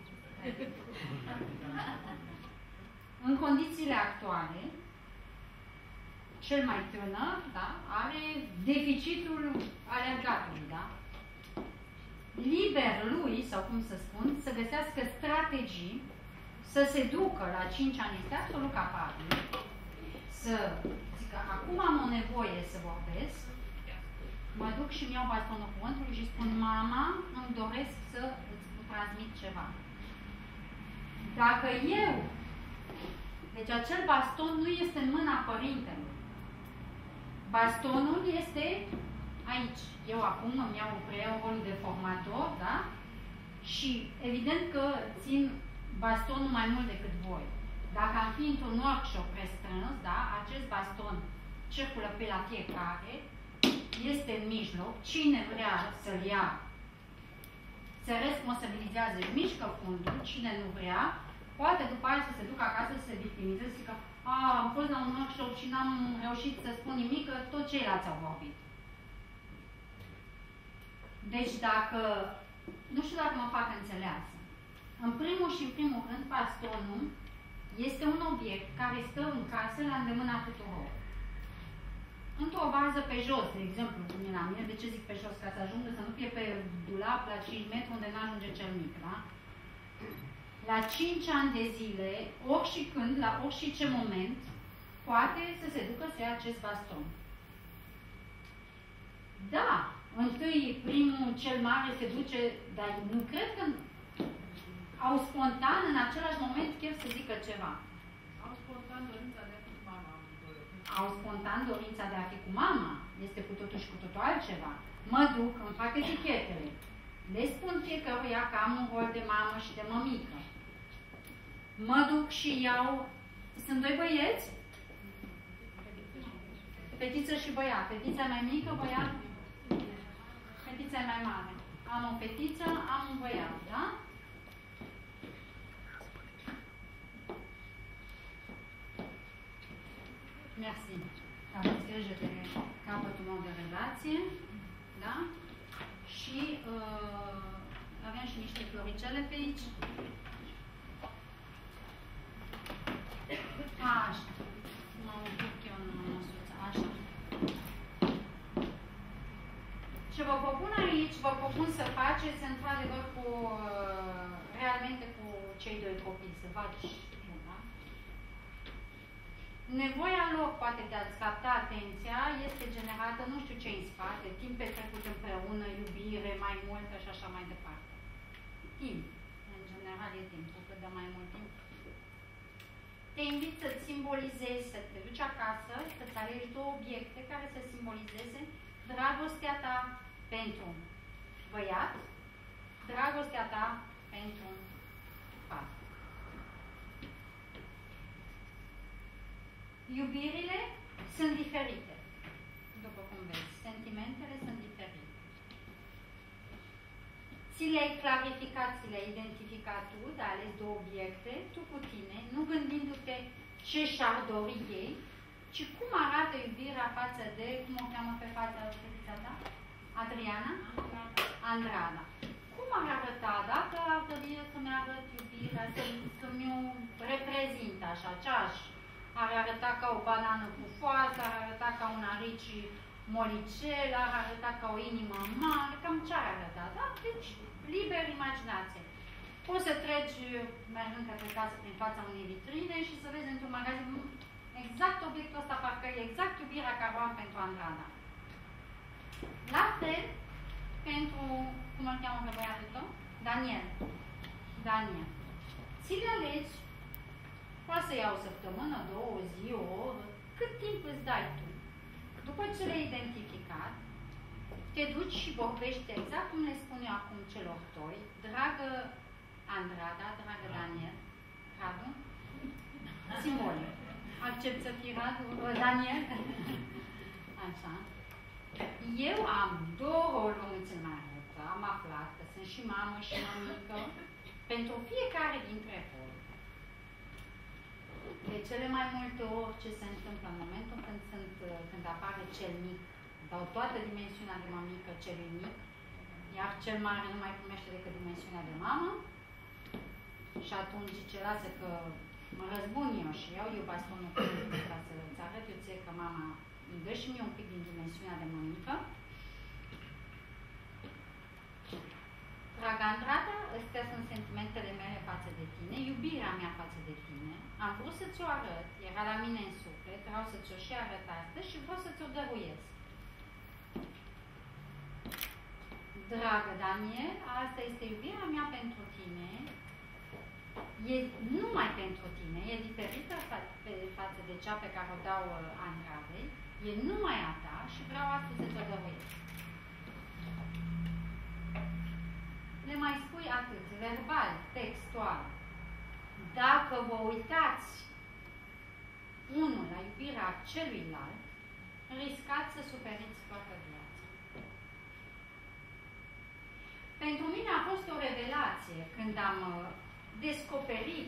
H: În condițiile actuale, cel mai tânăr, da, are deficitul alergatului, da? liber lui, sau cum să spun, să găsească strategii, să se ducă la 5 ani, este absolut capabil, să zică, acum am o nevoie să vorbesc, mă duc și îmi iau bastonul cuvântului și spun, mama, îmi doresc să îți transmit ceva. Dacă eu, deci acel baston nu este în mâna părintelui, bastonul este aici. Eu acum îmi preiau rolul de formator, da? Și evident că țin bastonul mai mult decât voi. Dacă am fi într-un workshop restrâns, da? Acest baston circulă pe la fiecare, este în mijloc, cine vrea să-l ia se responsabilizează, își mișcă fundul, cine nu vrea, poate după aia să se ducă acasă să se victimizeze, să zică, am fost la un workshop și n-am reușit să spun nimic, că tot ceilalți au vorbit. Deci dacă, nu știu dacă mă fac înțeleasă, în primul și în primul rând, bastonul este un obiect care stă în casă la îndemâna tuturor. Într-o bază pe jos, de exemplu, cum e la mine, de ce zic pe jos? Ca să ajungă să nu fie pe dulap la 5 metri unde n-ajunge cel mic, da? La 5 ani de zile, ori și când, la ori și ce moment, poate să se ducă să ia acest baston. Da, întâi primul cel mare se duce, dar nu cred că au spontan în același moment chef să zică ceva.
D: Au spontan dorința de a fi cu mama.
H: Au spontan dorința de a fi cu mama. Este cu totul și cu totul altceva. Mă duc, îmi fac etichetele. Le spun fiecăruia că am un rol de mamă și de mămică. Mă duc și iau... Sunt doi băieți? Fetiță și băiat. Fetița mai mică, băiat? Fetița mai mare. Am o fetiță, am un băiat, da? Mersi. Aveți grijă de capătul meu de relație, da? Și avem și niște floricele pe aici. Așa. Mă duc eu în măsuță. Așa. Ce vă propun aici, vă propun să faceți într-adevăr cu, realmente cu cei doi copii, să faci una. Nevoia lor, poate de a-ți capta atenția, este generată, nu știu ce în spate, timp petrecut împreună, iubire, mai multă și așa mai departe. Timp. În general e timpul, că dă mai mult timp. Te invit să-ți simbolizezi, să te duci acasă, să-ți alegi două obiecte care să simbolizeze dragostea ta pentru băiat, dragostea ta pentru fată. Iubirile sunt diferite, după cum vezi. Sentimentele sunt diferite. Ți le-ai clarificat, ți le-ai identificat tu, dar ales două obiecte, tu cu tine, nu gândindu-te ce și-ar dori ei, ci cum arată iubirea față de, cum o cheamă pe fetița ta? Adriana? Andrada. Cum ar arăta, dacă ar dori să-mi arăt iubirea, să-mi o reprezint așa, ce-aș? Ar arăta ca o banană pufoasă, ar arăta ca un arici molicel, ar arăta ca o inimă mare, cam ce ar arăta, da? Deci, liber imaginație. Poți să treci, mergând către casă, prin fața unei vitrine și să vezi într-un magazin exact obiectul ăsta, parcă e exact iubirea care o am pentru Andrada. La fel, pentru, cum îl cheamă pe băiatul tău? Daniel. Daniel. Ți le alegi, poate să iau o săptămână, două, o zi, o oră, cât timp îți dai tu. După ce le-ai identificat, te duci și vorbești exact cum le spun eu acum celor doi. Dragă Andrada, dragă Daniel, Radu, simbolic. Accept să fii Radu, Daniel? Așa. Eu am două roluri, nu ți mai arăt. Am aflat că sunt și mamă și mămică pentru fiecare dintre voi. De cele mai multe ori ce se întâmplă în momentul când apare cel mic, dau toată dimensiunea de mămică celui mic, iar cel mare nu mai primește decât dimensiunea de mamă și atunci zice, lasă că mă răzbun eu și iau eu bastonul ca să-ți arăt eu ție că mama îmi dă și mie un pic din dimensiunea de mămică. Dragă Andrada, astea sunt sentimentele mele față de tine, iubirea mea față de tine. Am vrut să ți-o arăt, era la mine în suflet, vreau să ți-o și arăt astăzi și vreau să ți-o dăruiesc. Dragă Daniel, asta este iubirea mea pentru tine. E numai pentru tine, e diferită față de cea pe care o dau Andradei. E numai a ta și vreau astăzi să ți-o dăruiesc. Le mai spui atât, verbal, textual. Dacă vă uitați unul la iubirea celuilalt, riscați să suferiți toată viața. Pentru mine a fost o revelație când am descoperit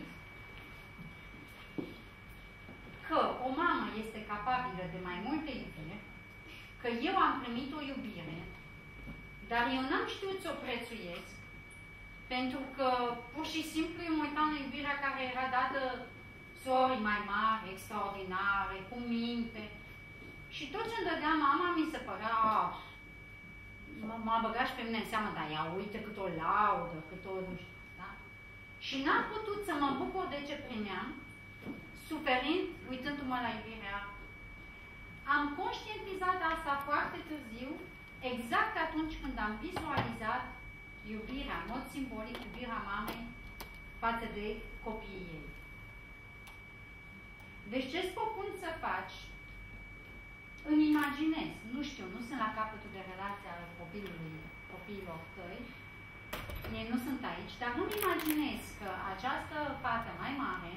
H: că o mamă este capabilă de mai multe iubire, că eu am primit o iubire, dar eu n-am știut să o prețuiesc, pentru că pur și simplu eu mă uitam la iubirea care era dată sori mai mari, extraordinare, cu minte. Și tot ce îmi dădea mama mi se părea, m-a băgat și pe mine în seamă, dar ea uite cât o laudă, cât o nu știu, da? Și n-am putut să mă bucur de ce primeam, suferind, uitându-mă la iubirea. Am conștientizat asta foarte târziu, exact atunci când am vizualizat iubirea, în mod simbolic, iubirea mamei față de copiii ei. Deci ce-ți propun să faci? Îmi imaginez, nu știu, nu sunt la capătul de relație al copiilor tăi, ei nu sunt aici, dar nu-mi imaginez că această fată mai mare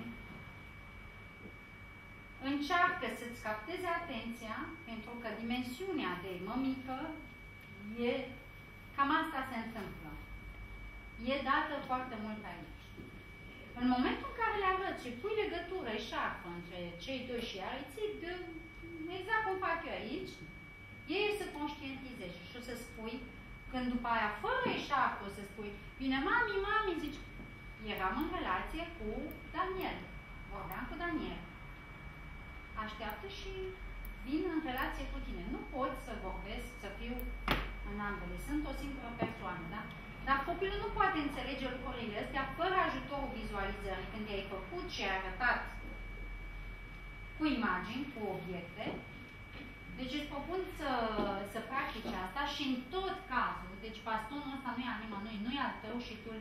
H: încearcă să-ți capteze atenția, pentru că dimensiunea de mămică e, cam asta se întâmplă. E dată foarte mult aici. În momentul în care le arăți și pui legătură, eșarfă între cei doi și ea, îi ții de, exact cum fac eu aici, ei să conștientizeze și o să spui, când după aia, fără eșarfă, o să spui, bine, mami, zici, eram în relație cu Daniel. Vorbeam cu Daniel. Așteaptă și vin în relație cu tine. Nu pot să vorbesc, să fiu în ambele. Sunt o singură persoană, da? Dar copilul nu poate înțelege lucrurile astea fără ajutorul vizualizării. Când i-ai făcut și ai arătat cu imagini, cu obiecte, deci îți propun să practici asta și în tot cazul, deci bastonul ăsta nu e al nimănui, nu e al tău și tu îl...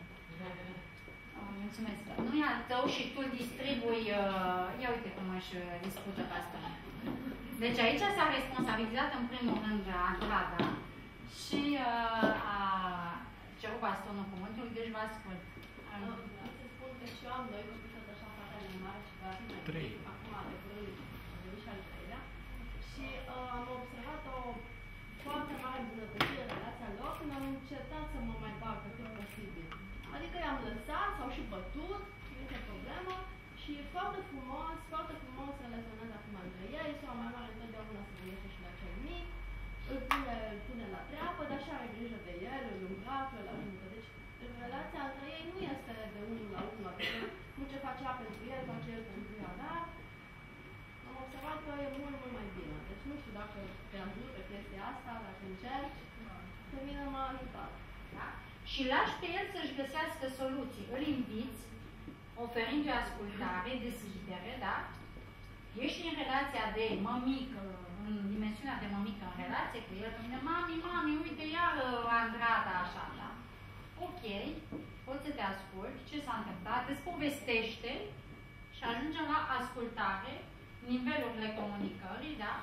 H: Mulțumesc. Nu e al tău și tu îl distribui... Ia uite cum își dispută bastonul. Deci aici s-a responsabilizat în primul rând Andrada și a cerut bastonul cuvântului, deci vă ascult.
D: Să spun că și eu am doi copii, tot așa, fata mea mare și va fi mai mic. Acum, de curând, a venit și al treilea. Și am observat o foarte mare îmbunătățire în relația lor când am încercat să mă mai bag pe cât posibil. Adică i-am lăsat, s-au și bătut, nicio problemă, și foarte frumos relaționez acum între ei, sau mai mare întotdeauna se gândește și la cel mic, îl pune la treabă, dar și are grijă de el, îl îmbracă, îl ajută. Deci relația între ei nu este de unul la unul, adică nu ce face ea pentru el, face el pentru ea, dar am observat că e mult mai bine. Deci nu știu dacă te ajut pe chestia asta, dacă încerci, pe mine m-a ajutat.
H: Da? Și lași pe el să-și găsească soluții. Îl inviți, oferindu-i ascultare, deschidere, da? Ești în relația de mămică, în dimensiunea de mămică în relație cu el, spune, mami, uite, iar Andrada așa, da? Ok, poți să te asculti, ce s-a întâmplat, îți povestește și ajunge la ascultare, nivelurile comunicării, da?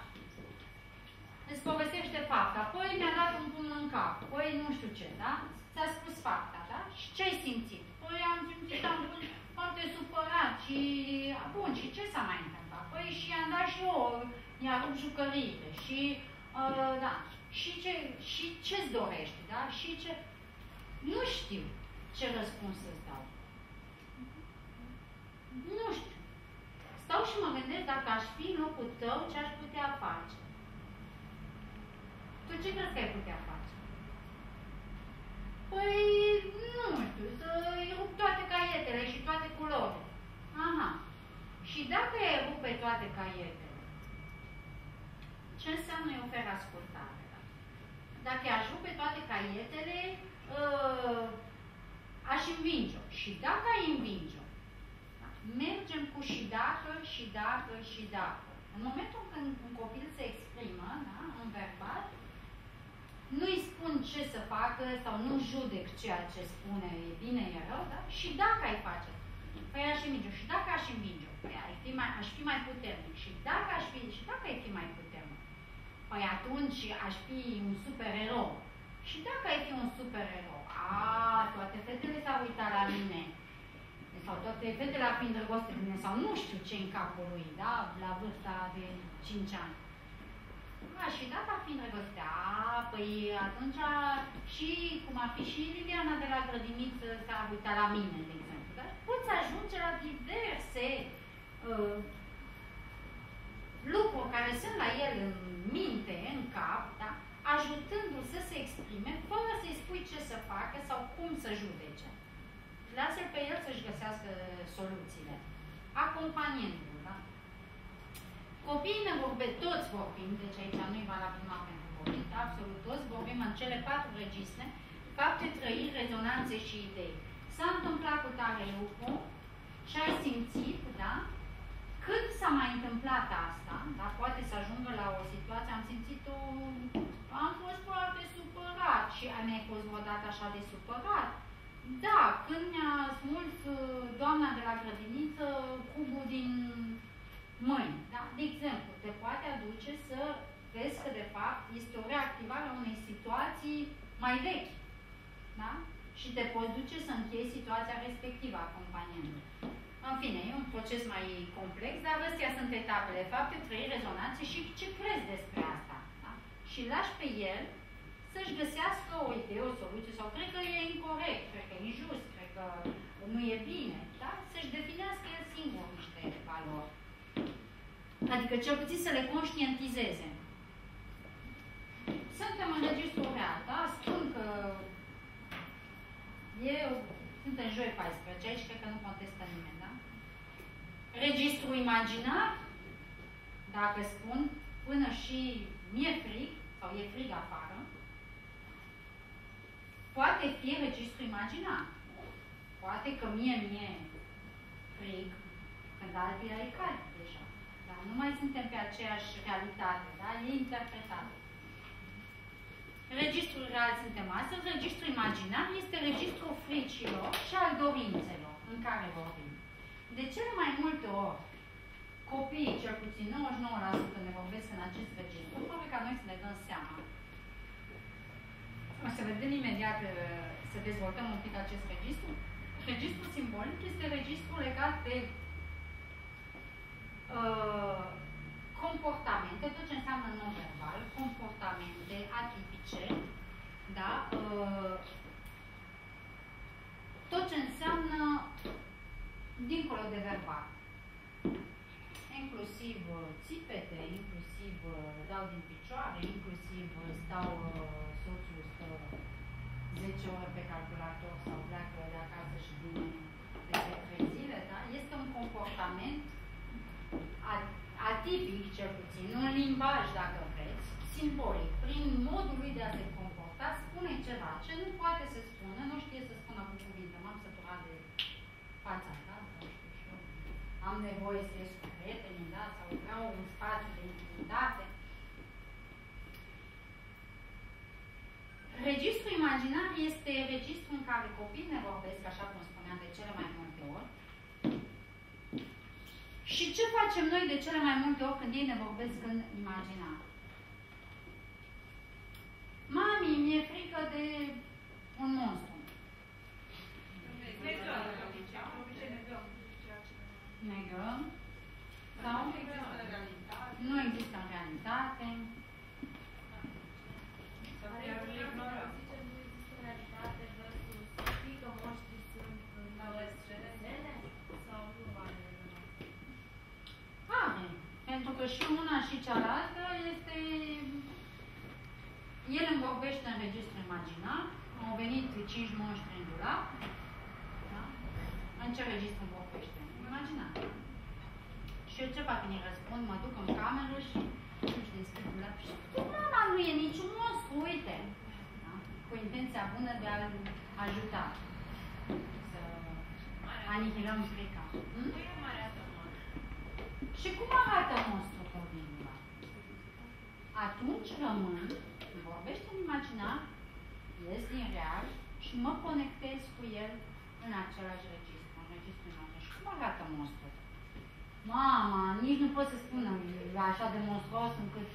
H: Îți povestește fapta, păi mi-a dat un pumn în cap, păi nu știu ce, da? Ți-a spus fapta, da? Și ce ai simțit? Păi am simțit, am fost foarte supărat și, bun, și ce s-a mai întâmplat? Păi și i-am dat și eu, i-a rupt jucăriile și, da, și ce-ți dorești, da? Și ce... Nu știu ce răspuns să-ți dau. Nu știu. Stau și mă gândesc dacă aș fi în locul tău, ce aș putea face. Tu ce crezi că ai putea face? Păi, nu știu, să-i rup toate caietele și toate culorile. Aha. Și dacă ai rup pe toate caietele, ce înseamnă îi ofer ascultare? Dacă i-aș rupe toate caietele, învinge-o. Și dacă ai învinge-o, da? Mergem cu și dacă, și dacă, și dacă. În momentul când un copil se exprimă, da? În verbal, nu-i spun ce să facă sau nu judec ceea ce spune, e bine, e rău, da? Și dacă ai face, păi aș învinge-o. Și dacă aș învinge-o, păi aș fi mai puternic. Și dacă ai fi mai puternic, păi atunci aș fi un supererou. Și dacă ai fi un supererou, toate fetele s-au uitat la mine. Sau toate fetele ar fi îndrăgoste de mine, sau nu știu ce în capul lui, da? La vârsta de 5 ani. Și dacă ar fi îndrăgoste, păi atunci și, cum ar fi și Liliana de la grădiniță s-a uitat la mine, de exemplu. Dar poți ajunge la diverse lucruri care sunt la el în minte, în cap, da? Ajutându-l să se exprime, fără să-i spui ce să facă sau cum să judece. Lasă-l pe el să-și găsească soluțiile. Acompaniindu-l, da? Copiii ne vorbesc, toți vorbim, deci aici nu-i valabil numai pentru copii, absolut toți vorbim în cele 4 registre, fapte, trăiri, rezonanțe și idei. S-a întâmplat cu tare lucru și ai simțit, da? Când s-a mai întâmplat asta, da? Poate să ajungă la o situație, am simțit-o, am fost foarte supărat și ai mai fost vreodată așa de supărat? Da, când mi-a smuls doamna de la grădiniță cubul din mâini, da? De exemplu, te poate aduce să vezi că de fapt este o reactivare a unei situații mai vechi, da? Și te poți duce să închei situația respectivă a companiei. În fine, e un proces mai complex, dar astea sunt etapele, fapte, trăiri, rezonanțe și ce crezi despre asta. Da? Și lași pe el să-și găsească o idee, o soluție, sau cred că e incorect, cred că e injust, cred că nu e bine, da? Să-și definească el singur niște valori. Adică cel puțin să le conștientizeze. Suntem în registru real, da? Spun că suntem joi 14, aici cred că nu contestă nimeni, da? Registru imaginar, dacă spun, până și mi-e frig, sau e frig afară, poate fi registru imaginar. Poate că mie frig, când alții ai cald deja. Dar nu mai suntem pe aceeași realitate, da? E interpretat. Registrul real suntem astăzi, registrul imaginar este registrul fricilor și al dorințelor în care vorbim. De cele mai multe ori, copiii, cel puțin 99% ne vorbesc în acest registru, probabil ca noi să ne dăm seama. O să vedem imediat să dezvoltăm un pic acest registru. Registrul simbolic este registrul legat de comportamente, tot ce înseamnă non-verbal, comportamente atipice, da? Tot ce înseamnă dincolo de verbal. Inclusiv țipete, inclusiv dau din picioare, inclusiv stau, soțul stă 10 ore pe calculator sau pleacă de acasă și vine peste 3 zile, da? Este un comportament atipic, cel puțin, un limbaj, dacă vreți, simbolic, prin modul lui de a se comporta, spune ceva ce nu poate să spună, nu știe să spună cu cuvinte, m-am săturat de fața ta, sau știu și eu, am nevoie să ies cu prietenii, da, sau vreau un spațiu de intimitate. Registrul imaginar este registrul în care copiii ne vorbesc, așa cum spuneam, de cele mai multe ori. Și ce facem noi de cele mai multe ori când ei ne vorbesc în imaginar? Mami, mi-e frică de un monstru. Negăm. Sau? Nu există în realitate. Pentru că și una și cealaltă este... El îmi vorbește în registru imaginar, au venit 5 monștri în dulap, da? În ce registru îmi vorbește? Imaginar. Și eu ce fac când îi răspund? Mă duc în cameră și își deschid dulap și spun, mama, nu e niciun monstru, uite! Da? Cu intenția bună de a-l ajuta. să anihilăm frica.
D: Cum arată monstru?
H: Și cum arată monstru, Cornelia? Atunci rămân, vorbește în imaginar, ies din real și mă conectez cu el în același registru, în registru imaginar. Și cum arată monstru? Mama, nici nu pot să spun așa de monstruos încât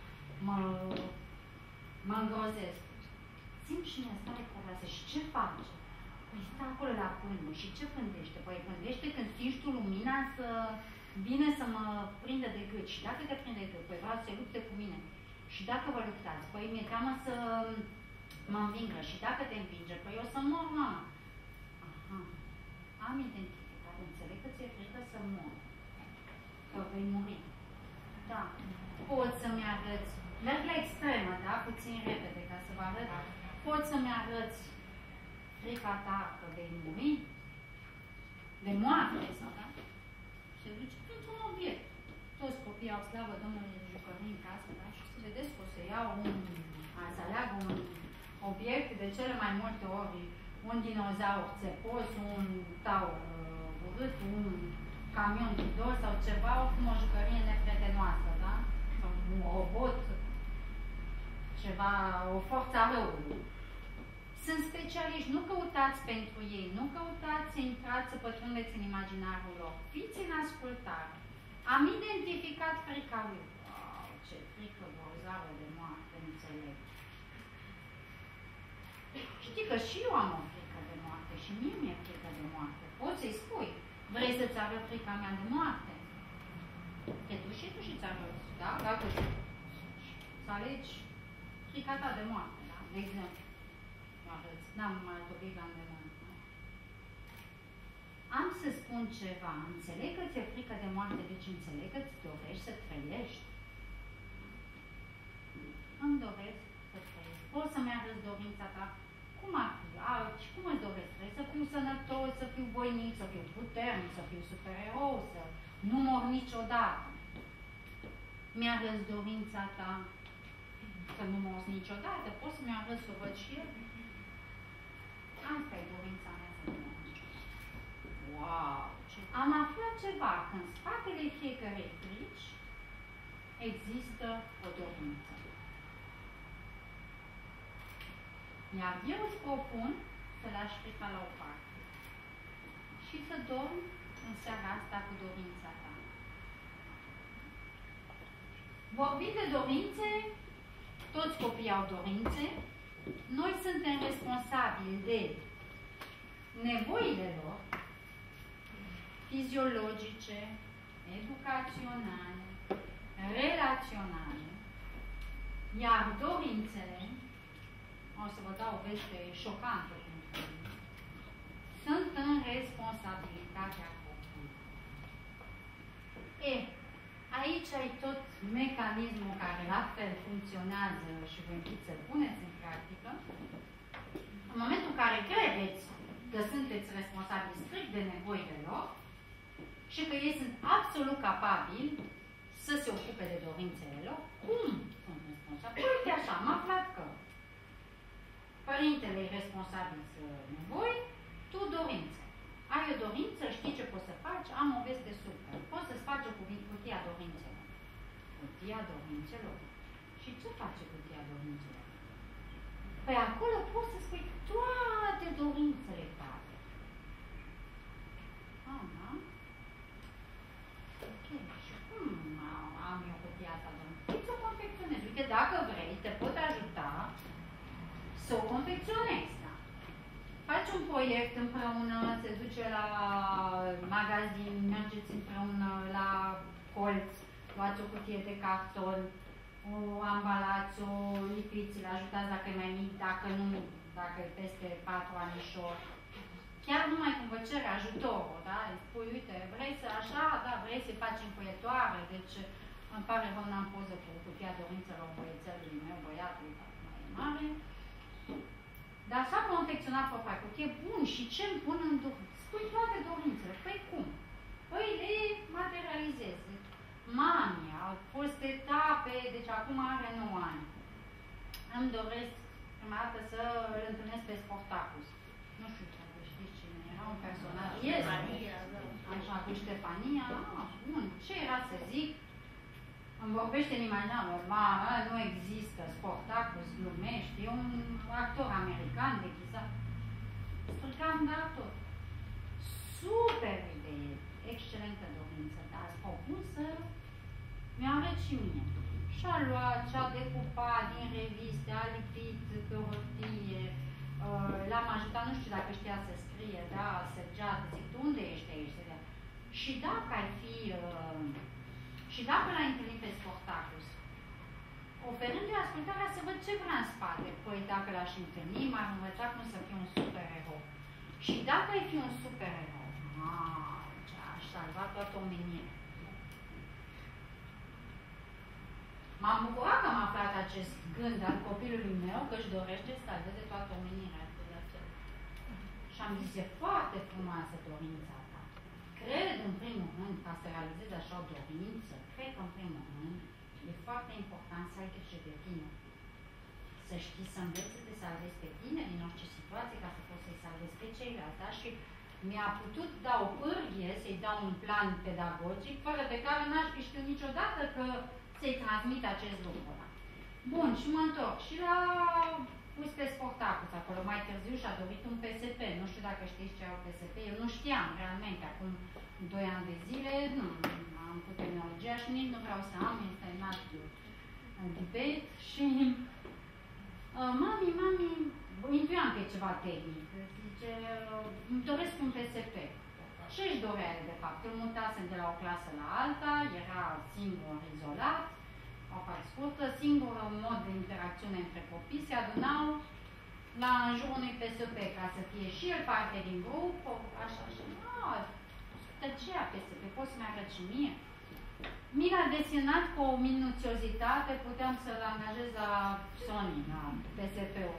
H: mă îngrozesc. Simt și mie stare curioasă. Și ce face? Păi stă acolo la pândă. Și ce pândește? Păi pândește când simți tu lumina să vine să mă prindă de gât. Și dacă te prinde de gât, păi vreau să se lupte cu mine. Și dacă vă luptați, păi mi-e teamă să mă învingă. Și dacă te învinge, păi o să mor, mama. Aha. Am identificat. Înțeleg că ți-e frică să mor. Că vei muri. Da. Poți să-mi arăți. Merg la extremă, da? Puțin repede, ca să vă arăt. Poți să-mi arăți frica ta că vei muri? De moarte, sau da? Se duce într-un obiect. Toți copiii au, slavă Domnului, jucării în casă, da? Și să vedeți că o să iau să aleagă un obiect, de cele mai multe ori, un dinozaur țepos, un taur urât, un camion de dos sau ceva, oricum o jucărie neprietenoasă, da? Sau un robot, ceva, o forță a răului. Sunt specialiști, nu căutați pentru ei, nu căutați să intrați, să pătrundeți în imaginarul lor. Fiți în ascultare. Am identificat frica lui. Wow, ce frică grozavă de moarte, înțeleg. Știi că și eu am o frică de moarte și mie mi-e frică de moarte. Poți să-i spui, vrei să-ți arăt frica mea de moarte? Te duci și tu și ți arăți, da? Dacă să alegi frica ta de moarte, da? De exemplu. Arăți. N-am mai obligat de mult. Am să spun ceva. Înțeleg că ți-e frică de moarte, deci înțeleg că îți dorești să trăiești. Îmi doresc să trăiesc. Poți să-mi arăți dorința ta? Cum ar fi? Și cum îți doresc? Trebuie să fiu sănătos, să fiu voinic, să fiu puternic, să fiu supererou, să nu mor niciodată. Mi-arăți dorința ta să nu mor niciodată? Poți să-mi arăți să o văd și eu? Asta e dorința mea să nu mor niciodată. Wow! Am aflat ceva, că în spatele fiecărei frici există o dorință. Iar eu îți propun să lași frica la o parte și să dormi în seara asta cu dorința ta. Vorbind de dorințe, toți copiii au dorințe, noi suntem responsabili de nevoile lor fiziologice, educaționale, relaționale, iar dorințele, o să vă dau o veste șocantă pentru mine, sunt în responsabilitatea copilului. Aici ai tot mecanismul care la fel funcționează și vă invit să puneți în practică. În momentul în care credeți că sunteți responsabili strict de nevoile lor și că ei sunt absolut capabili să se ocupe de dorințele lor, cum sunt responsabili? Uite așa, am aflat că părintele e responsabil să nevoi, tu dorințe. Ai o dorință, știi ce poți să faci, am o veste super. Poți să-ți faci o cutia dorințelor. Cutia dorințelor. Și ce face cutia dorințelor? Păi acolo poți să spui toate dorințele tale. Da? Ok. Și cum am eu cutia asta dorințelor? Să o confecționez. Uite, dacă vrei, te pot ajuta să o confecționezi. Faci un proiect împreună, se duce la magazin, mergeți împreună la colț, luați o cutie de carton, o ambalați, o lipiți, îl ajutați dacă e mai mic, dacă nu, dacă e peste 4 anișori. Chiar numai când vă cere ajutorul, da? Îi spui, uite, vrei să așa, da, vrei să-i faci împuietoare, deci îmi pare rău, n-am poză cu cutia dorințelor băiețelului meu, băiatul mai e mare. Dar s-a confecționat propria cutie, bun, și ce îmi pun în dorință? Spui toate dorințele. Păi cum? Păi le materializez. Mami, au fost etape, deci acum are 9 ani. Îmi doresc prima dată să îl întâlnesc pe Sportacus. Nu știu dacă știți cine Este. Așa, cu Ștefania, bun, ce era să zic? Îmi vorbește în imaginarul, nu există, Spartacus, glumești, e un actor american deghizat. Stricam de actor. Super idee, excelentă dorință, dar scopul să mi-a arăt și mine. Și-a luat, și-a decupat din reviste, a lipit pe hârtie, l-am ajutat, nu știu dacă știa să scrie, da, săgeată, zic, tu unde ești aici? Și dacă ai fi, și dacă l-ai întâlnit pe Spartacus, oferându-i ascultarea să văd ce vrea în spate. Păi dacă l-aș întâlni, m-ar învăța cum să fiu un supererou. Și dacă ai fi un supererou, aș salva toată omenirea. M-am bucurat că am aflat acest gând al copilului meu, că își dorește să salveze toată omenirea. Și am zis, e foarte frumoasă dorința ta. Cred, în primul rând, ca să realizezi așa o dorință, cred că, în primul rând, e foarte important să ai grijă de tine. Să știi, să înveți să te salvezi pe tine din orice situație, ca să poți să-i salvezi pe ceilalți. Da? Și mi-a putut da o pârghie, să-i dau un plan pedagogic, fără de care n-aș fi știut niciodată că să-i transmit acest lucru. Da? Bun, și mă întorc. Și l-a pus pe Spartacus acolo. Mai târziu și-a dorit un PSP. Nu știu dacă știți ce era PSP. Eu nu știam, realmente. Acum 2 ani de zile, nu am cu tehnologia și nici nu vreau să am instalat în debate. Și mami, intuiam că e ceva tehnic. Zice, îmi doresc un PSP. Ce își dorea el, de fapt? Îl mutasem de la o clasă la alta, era singur, izolat, o parte scurtă, singurul mod de interacțiune între copii, se adunau în jurul unui PSP, ca să fie și el parte din grup, așa. Tăcea PSP, poți să-mi arăt și mie? Mi l-a desenat cu o minuțiozitate, puteam să-l angajez la Sony, la PSP-ul.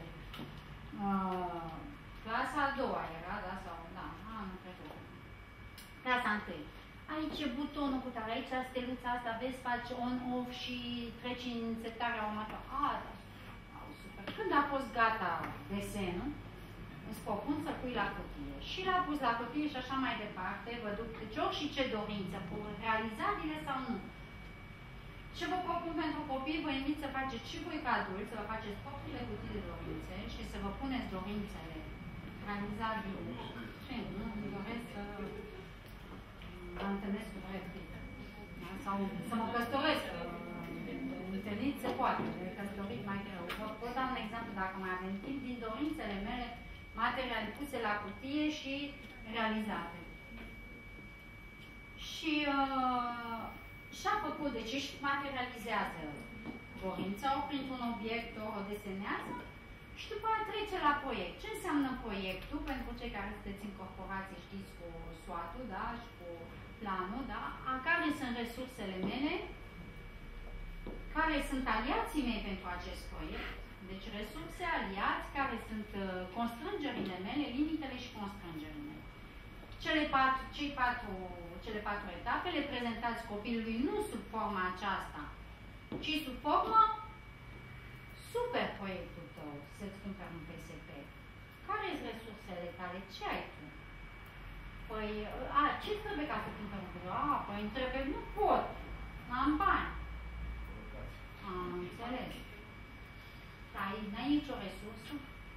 H: Clasa a doua era, da? Sau, da, nu cred că. Clasa 1. Aici e butonul cu tare, aici steluța asta, vezi, faci on-off și treci în setarea următoare. Da, super. Când a fost gata desenul, îți propun să pui la cutie. Și l-a pus la cutie și așa mai departe, vă duc ce ori și ce dorință, realizabile sau nu. Ce vă propun pentru copii, vă invit să faceți și voi ca adulți, să vă faceți propriile cutii de dorințe și să vă puneți dorințele realizabile. Și nu, îmi doresc să mă întâlnesc cu Brad Pitt. Sau să mă căsătoresc. Întâlnit se poate, de căsătorit mai greu. Vă pot da un exemplu, dacă mai avem timp, din dorințele mele materiale puse la cutie și realizate. Și și-a făcut, deci își materializează dorința, ori printr-un obiect, ori o desenează și după aceea trece la proiect. Ce înseamnă proiectul? Pentru cei care sunteți în corporație, știți, cu SWOT-ul, da? Și cu planul, da? Care sunt resursele mele, care sunt aliații mei pentru acest proiect, deci resurse, aliați, care sunt constrângerile mele, limitele și constrângerile mele. Cele patru etape le prezentați copilului nu sub forma aceasta, ci sub forma super proiectul tău, să-ți cumperi un PSP. Care sunt resursele tale? Ce ai tu? Păi, ce trebuie ca să cumperi un PSP? Păi îmi trebuie, nu pot, n-am bani. Am înțeles. N-ai nicio resursă?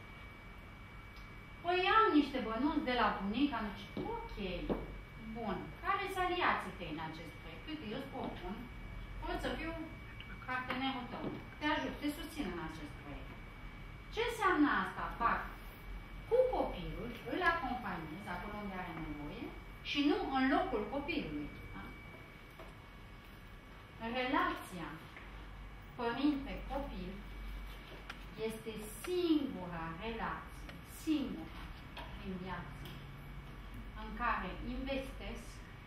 H: Păi am niște bănuți de la bunica, nu știu. Ok, bun. Care sunt aliații tăi în acest proiect? Uite, eu îți propun, pot să fiu partenerul tău. Te ajut, te susțin în acest proiect. Ce înseamnă asta? Fac cu copilul, îl acompaniez acolo unde are nevoie și nu în locul copilului. Da? Relația părinte-copil este singura relație, singura în viață, în care investesc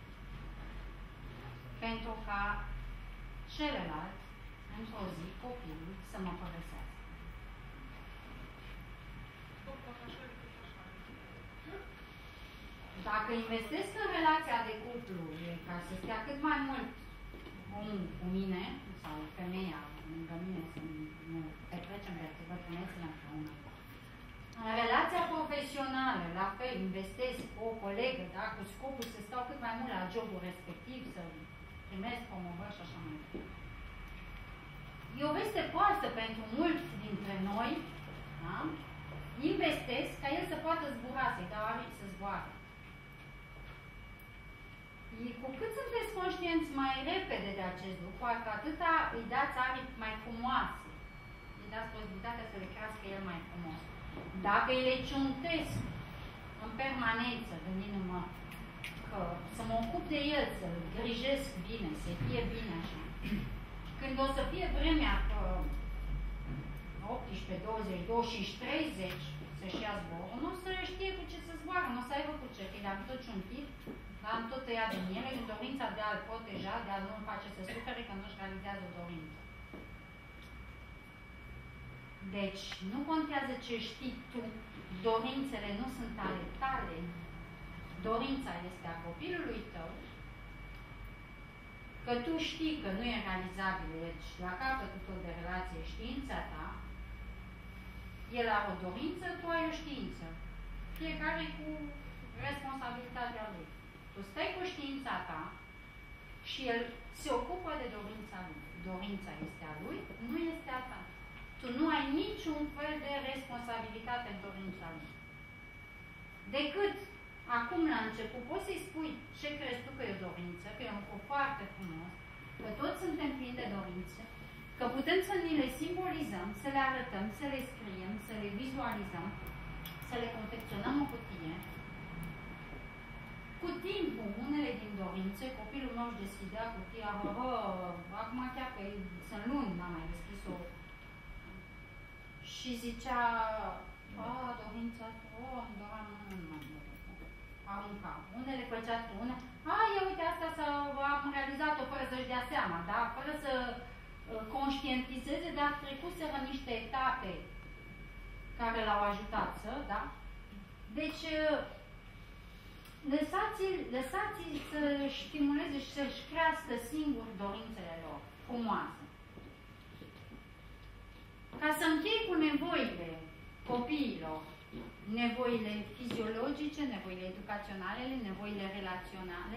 H: pentru ca celălalt, într-o zi, copilul, să mă părăsească. Dacă investesc în relația de cuplu, ca să stea cât mai mult omul cu mine, sau femeia lângă mine, să ne petrecem, să văd femeile împreună. În relația profesională, personală, la fel, investesc cu o colegă, da, cu scopul să stau cât mai mult la jobul respectiv, să primesc promovări și așa mai departe. E o veste proastă pentru mulți dintre noi, da? Investesc ca el să poată zbura, să-i dau aripi să zboare. Cu cât sunteți conștienți mai repede de acest lucru, cu atâta îi dați aripi mai frumoase. Îi dați posibilitatea să le crească el mai frumos. Dacă îi le ciuntesc în permanență, gândindu-mă că să mă ocup de el, să-l grijesc bine, să fie bine așa, când o să fie vremea că 18, 20, 25, 30 să-și ia zborul, nu o să știe cu ce să zboară, nu o să aibă cu ce, că le-am tot ciuntit, am tot tăiat din ele, în dorința de a-l proteja, de a nu-l face să sufere că nu-și realizează o dorință. Deci, nu contează ce știi tu, dorințele nu sunt ale tale, dorința este a copilului tău, că tu știi că nu e realizabil, deci la capătul tot de relație știința ta, el are o dorință, tu ai o știință. Fiecare cu responsabilitatea lui. Tu stai cu știința ta și el se ocupă de dorința lui. Dorința este a lui, nu este a ta. Tu nu ai niciun fel de responsabilitate în dorința lui. Decât acum la început poți să-i spui ce crezi tu că e o dorință, că e un lucru foarte frumos, că toți suntem plini de dorințe, că putem să ni le simbolizăm, să le arătăm, să le scriem, să le vizualizăm, să le confecționăm în cutie. Cu timpul, unele din dorințe, copilul meu își deschidea cutia, acum chiar că sunt luni, n-am mai deschis-o, și zicea, dorința, îmi doream, arunca. Unele făcea una, ia uite, asta am realizat-o fără să-și dea seama, da? Fără să conștientizeze, dar trecuseră niște etape care l-au ajutat da? Deci, lăsați-l să stimuleze și să-și crească singur dorințele lor frumoase. Ca să închei cu nevoile copiilor, nevoile fiziologice, nevoile educaționale, nevoile relaționale,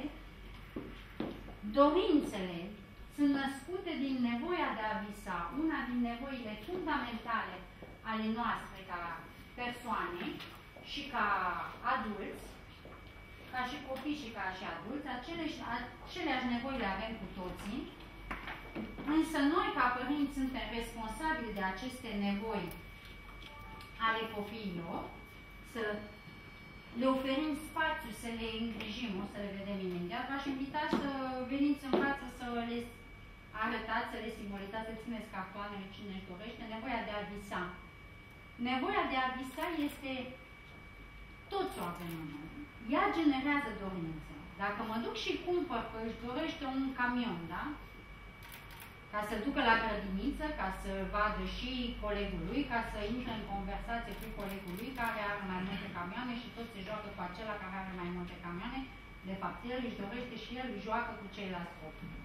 H: dorințele sunt născute din nevoia de a visa, una din nevoile fundamentale ale noastre ca persoane și ca adulți, ca și copii și ca și adulți, aceleași nevoi le avem cu toții, însă noi ca părinți suntem responsabili de aceste nevoi ale copiilor, să le oferim spațiu, să le îngrijim, o să le vedem imediat. V-aș invita să veniți în față, să le arătați, să le simbolizați, să țineți cartoanele cine își dorește, nevoia de a visa. Nevoia de a visa este, toți o avem în noi. Ea generează dorințe. Dacă mă duc și cumpăr că își dorește un camion, da? Ca să ducă la grădiniță, ca să vadă și colegul lui, ca să intre în conversație cu colegul lui care are mai multe camioane și tot se joacă cu acela care are mai multe camioane. De fapt, el își dorește și el își joacă cu ceilalți copii.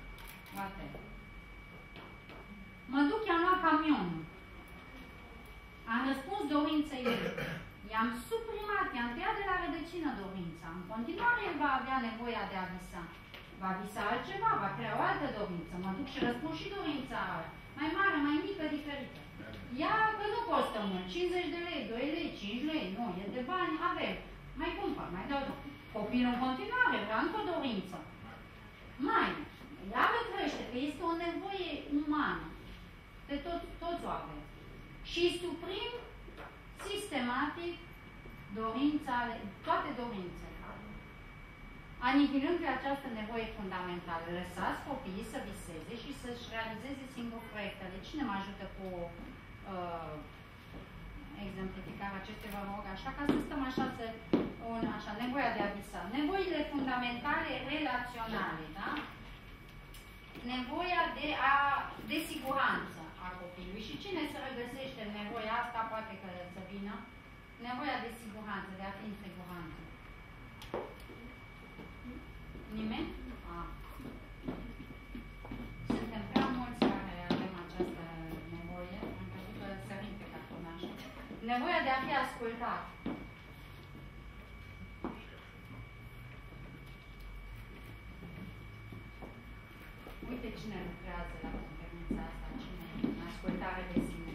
H: Mă duc, i-am luat camionul. Am răspuns dorinței lui. I-am suprimat, i-am tăiat de la rădăcină dorința. În continuare el va avea nevoia de a visa. Va visa altceva, va crea o altă dorință. Mă duc și răspund și dorința mai mare, mai mică, diferită. Ia că nu costă mult, 50 de lei, 2 lei, 5 lei, nu, e de bani, avem. Mai cumpăr, mai dau. Copilul în continuare, vrea încă o dorință. Iar îl crește, că este o nevoie umană. De toți o avem. Și suprim sistematic dorința, toate dorințele. Anihilând pe această nevoie fundamentală, lăsați copiii să viseze și să-și realizeze singur proiectele. Cine mă ajută cu exemplificarea acestei, vă rog, așa, ca să stăm așa, nevoia de a visa. Nevoile fundamentale relaționale, da? Nevoia de siguranță a copilului. Și cine se regăsește în nevoia asta, poate că să vină, nevoia de siguranță, de a fi în siguranță. Nimeni? Suntem prea mulți care avem această nevoie. Am crezut că sărim pe cartonaș. Nevoia de a fi ascultat. cine lucrează la conferința asta, cine în ascultare de sine.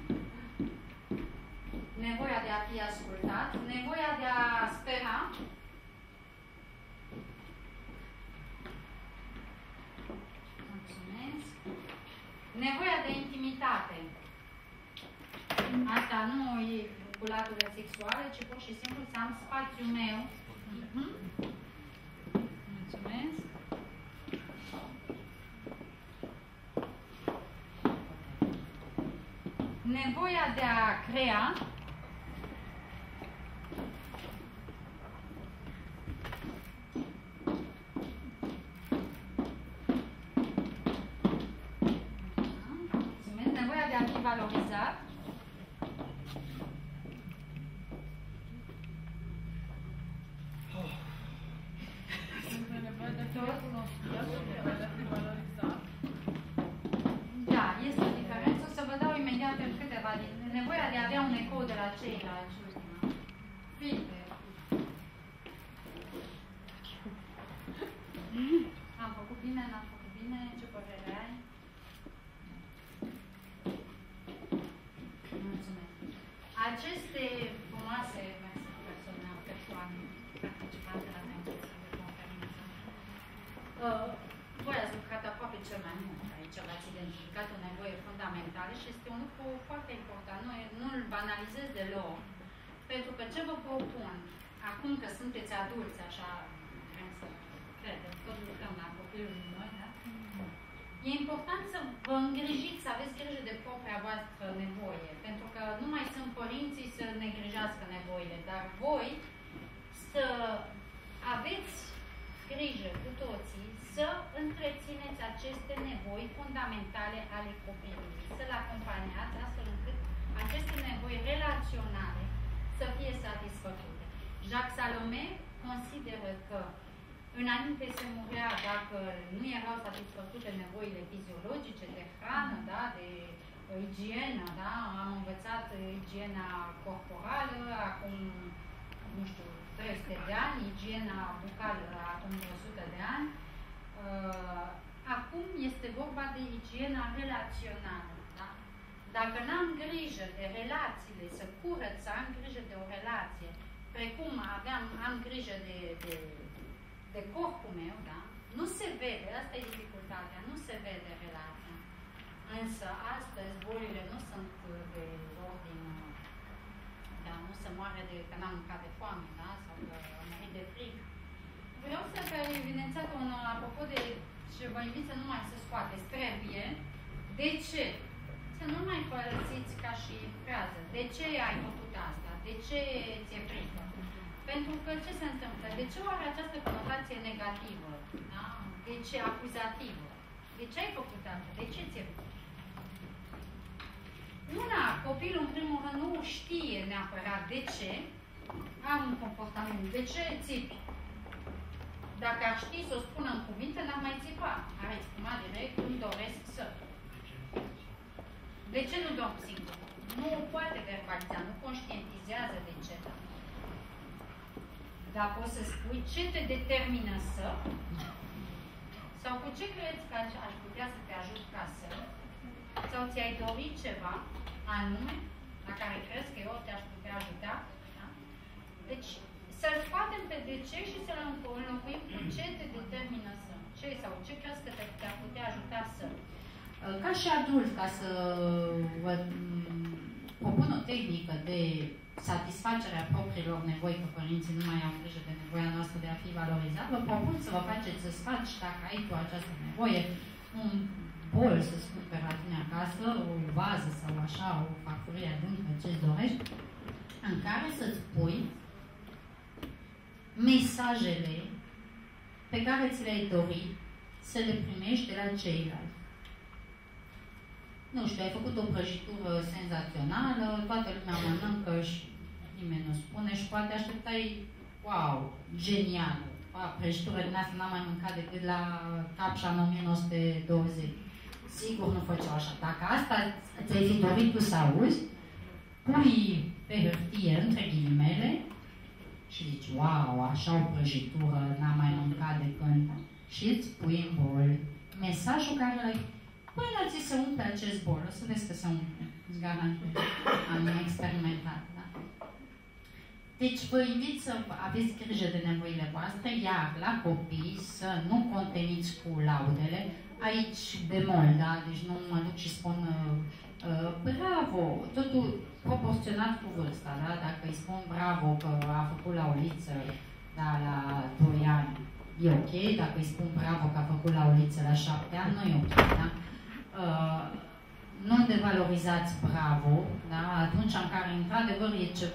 H: Nevoia de a fi ascultat, nevoia de a spera, mulțumesc, nevoia de intimitate. Asta nu e cu laturile sexuale, ci pur și simplu să am spațiul meu. Mulțumesc. Nevoia de a crea. Mulțumesc. Nevoia de a fi valorizat. Da, este o diferență. O să vă dau imediat în câteva din nevoia de a avea un ecou de la ceilalți. Filter. Am făcut bine, n-am făcut bine? Ce părere ai? Mulțumesc. Aceste frumoase persoane participante la conferință, voi ați lucrat aproape cel mai mult aici, v-ați identificat o nevoie fundamentală și este un lucru foarte important. Nu îl banalizez deloc, pentru că ce vă propun, acum că sunteți adulți, așa, vrem să credem, tot lucrăm la copilul noi, da? E important să vă îngrijiți, să aveți grijă de propria voastră nevoie, pentru că nu mai sunt părinții să negrijească nevoile, dar voi să aveți grijă cu toții să întrețineți aceste nevoi fundamentale ale copilului, să-l acompaniați astfel încât aceste nevoi relaționale să fie satisfăcute. Jacques Salomé consideră că înainte se murea dacă nu erau satisfăcute nevoile fiziologice de hrană, da, de igienă, da, am învățat igiena corporală, acum, nu știu, 300 de ani, igiena bucală acum 100 de ani. Acum este vorba de igiena relațională. Da? Dacă n-am grijă de relațiile, să curăț, să am grijă de o relație, precum am grijă de corpul meu, da? Nu se vede, asta e dificultatea, nu se vede relația. Însă astăzi bolile nu sunt de ordin, da, nu se moare de că n-am mâncat de foame, da? Sau că am murit de frig. Vreau să vă evidențiat apropo de ce vă invit să nu mai se scoateți, trebuie. De ce? Să nu mai folosiți ca și frază. De ce ai făcut asta? De ce ți-e frică? Pentru că ce se întâmplă? De ce are această conotație negativă? Da? De ce acuzativă? De ce ai făcut asta? De ce ți-e frică? Copilul în primul rând nu știe neapărat de ce am un comportament. De ce țipi? Dacă ar ști să o spună în cuvinte, n-ar mai țipa. Ar exprima direct, îmi doresc să. De ce nu dorm singur? Nu poate verbaliza, nu conștientizează de ce. Dar poți să spui ce te determină să, sau cu ce crezi că aș putea să te ajut ca să, sau ți-ai dorit ceva anume la care crezi că eu te-aș putea ajuta. Da? Deci, să-l scoatem pe de ce și să-l înlocuim cu ce te determină să. Ce sau ce crezi că te-ar putea ajuta să. Ca și adult, ca să vă propun o tehnică de satisfacerea propriilor nevoi, că părinții nu mai au grijă de nevoia noastră de a fi valorizat, vă propun să vă faceți să-ți faci, dacă ai tu această nevoie, un bol, să-ți cumperi la tine acasă, o vază sau așa, o farfurie adâncă, ce-ți dorești, în care să-ți pui mesajele pe care ți le-ai dorit să le primești de la ceilalți. Nu știu, ai făcut o prăjitură senzațională, toată lumea mănâncă și nimeni nu spune și poate așteptai, wow, genial, prăjitură din asta n-am mai mâncat decât la Capșa în 1920. Sigur nu făceau așa. Dacă asta ți-ai fi dorit tu să auzi, pui pe hârtie, între ghilimele, și zici, wow, așa o prăjitură n-am mai mâncat de când, și îți pui în bol mesajul care l-ai. până ți se umple acest bol. O să vezi că se umple. Îți garantez. Am experimentat, da? Deci vă invit să aveți grijă de nevoile voastre, iar la copii să nu conteniți cu laudele. Aici bemol, da? Deci nu mă duc și spun bravo, totul proporționat cu vârsta, da? Dacă îi spun bravo că a făcut lauliță, da, la 2 ani, e ok. Dacă îi spun bravo că a făcut lauliță la 7 ani, nu e ok, da? Nu devalorizați bravo, da? Atunci în care, într-adevăr,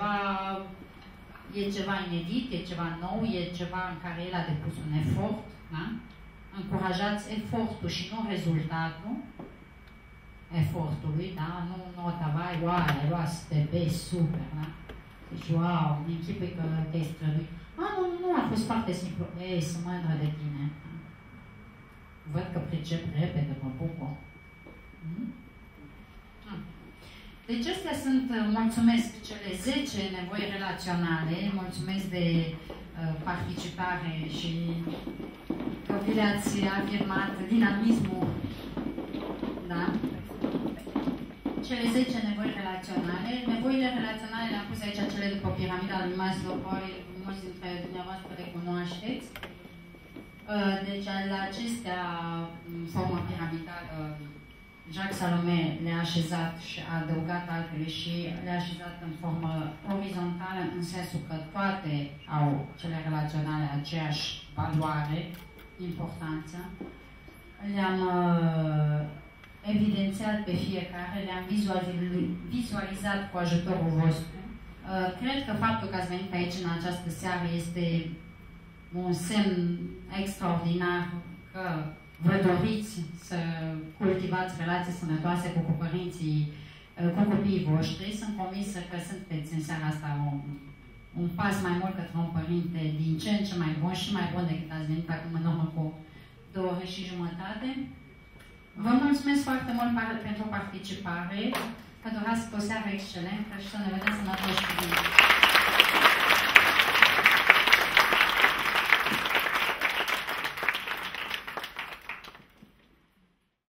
H: e ceva inedit, e ceva nou, e ceva în care el a depus un efort, da? Încurajați efortul și nu rezultatul efortului, da? Nu nota, vai, wow, ai luat STB, super, da? Deci, wow, îmi închipui că te-ai străduit. Nu, a fost foarte simplu. Ei, sunt mândră de tine. Văd că pricep repede, mă bucur. Deci astea sunt, mulțumesc, cele 10 nevoi relaționale, mulțumesc de participare și că vi le-ați afirmat dinamismul, da? Cele 10 nevoi relaționale. Nevoile relaționale le-am pus aici, cele după piramida lui Maslow, mulți dintre dumneavoastră le cunoașteți. Deci la acestea, în formă piramidală, Jacques Salomé le-a așezat și a adăugat altele și le-a așezat în formă orizontală, în sensul că toate au, cele relaționale, aceeași valoare, importanță. Le-am evidențiat pe fiecare, le-am vizualizat cu ajutorul vostru. Cred că faptul că ați venit aici în această seară este un semn extraordinar că vă doriți să cultivați relații sănătoase cu părinții, cu copiii voștri. Sunt convinsă că sunteți în seara asta un pas mai mult către un părinte din ce în ce mai bun și mai bun decât ați venit acum în urmă cu 2 ore și jumătate. Vă mulțumesc foarte mult pentru participare, că dorați o seară excelentă și să ne vedem sănătoși cu bine.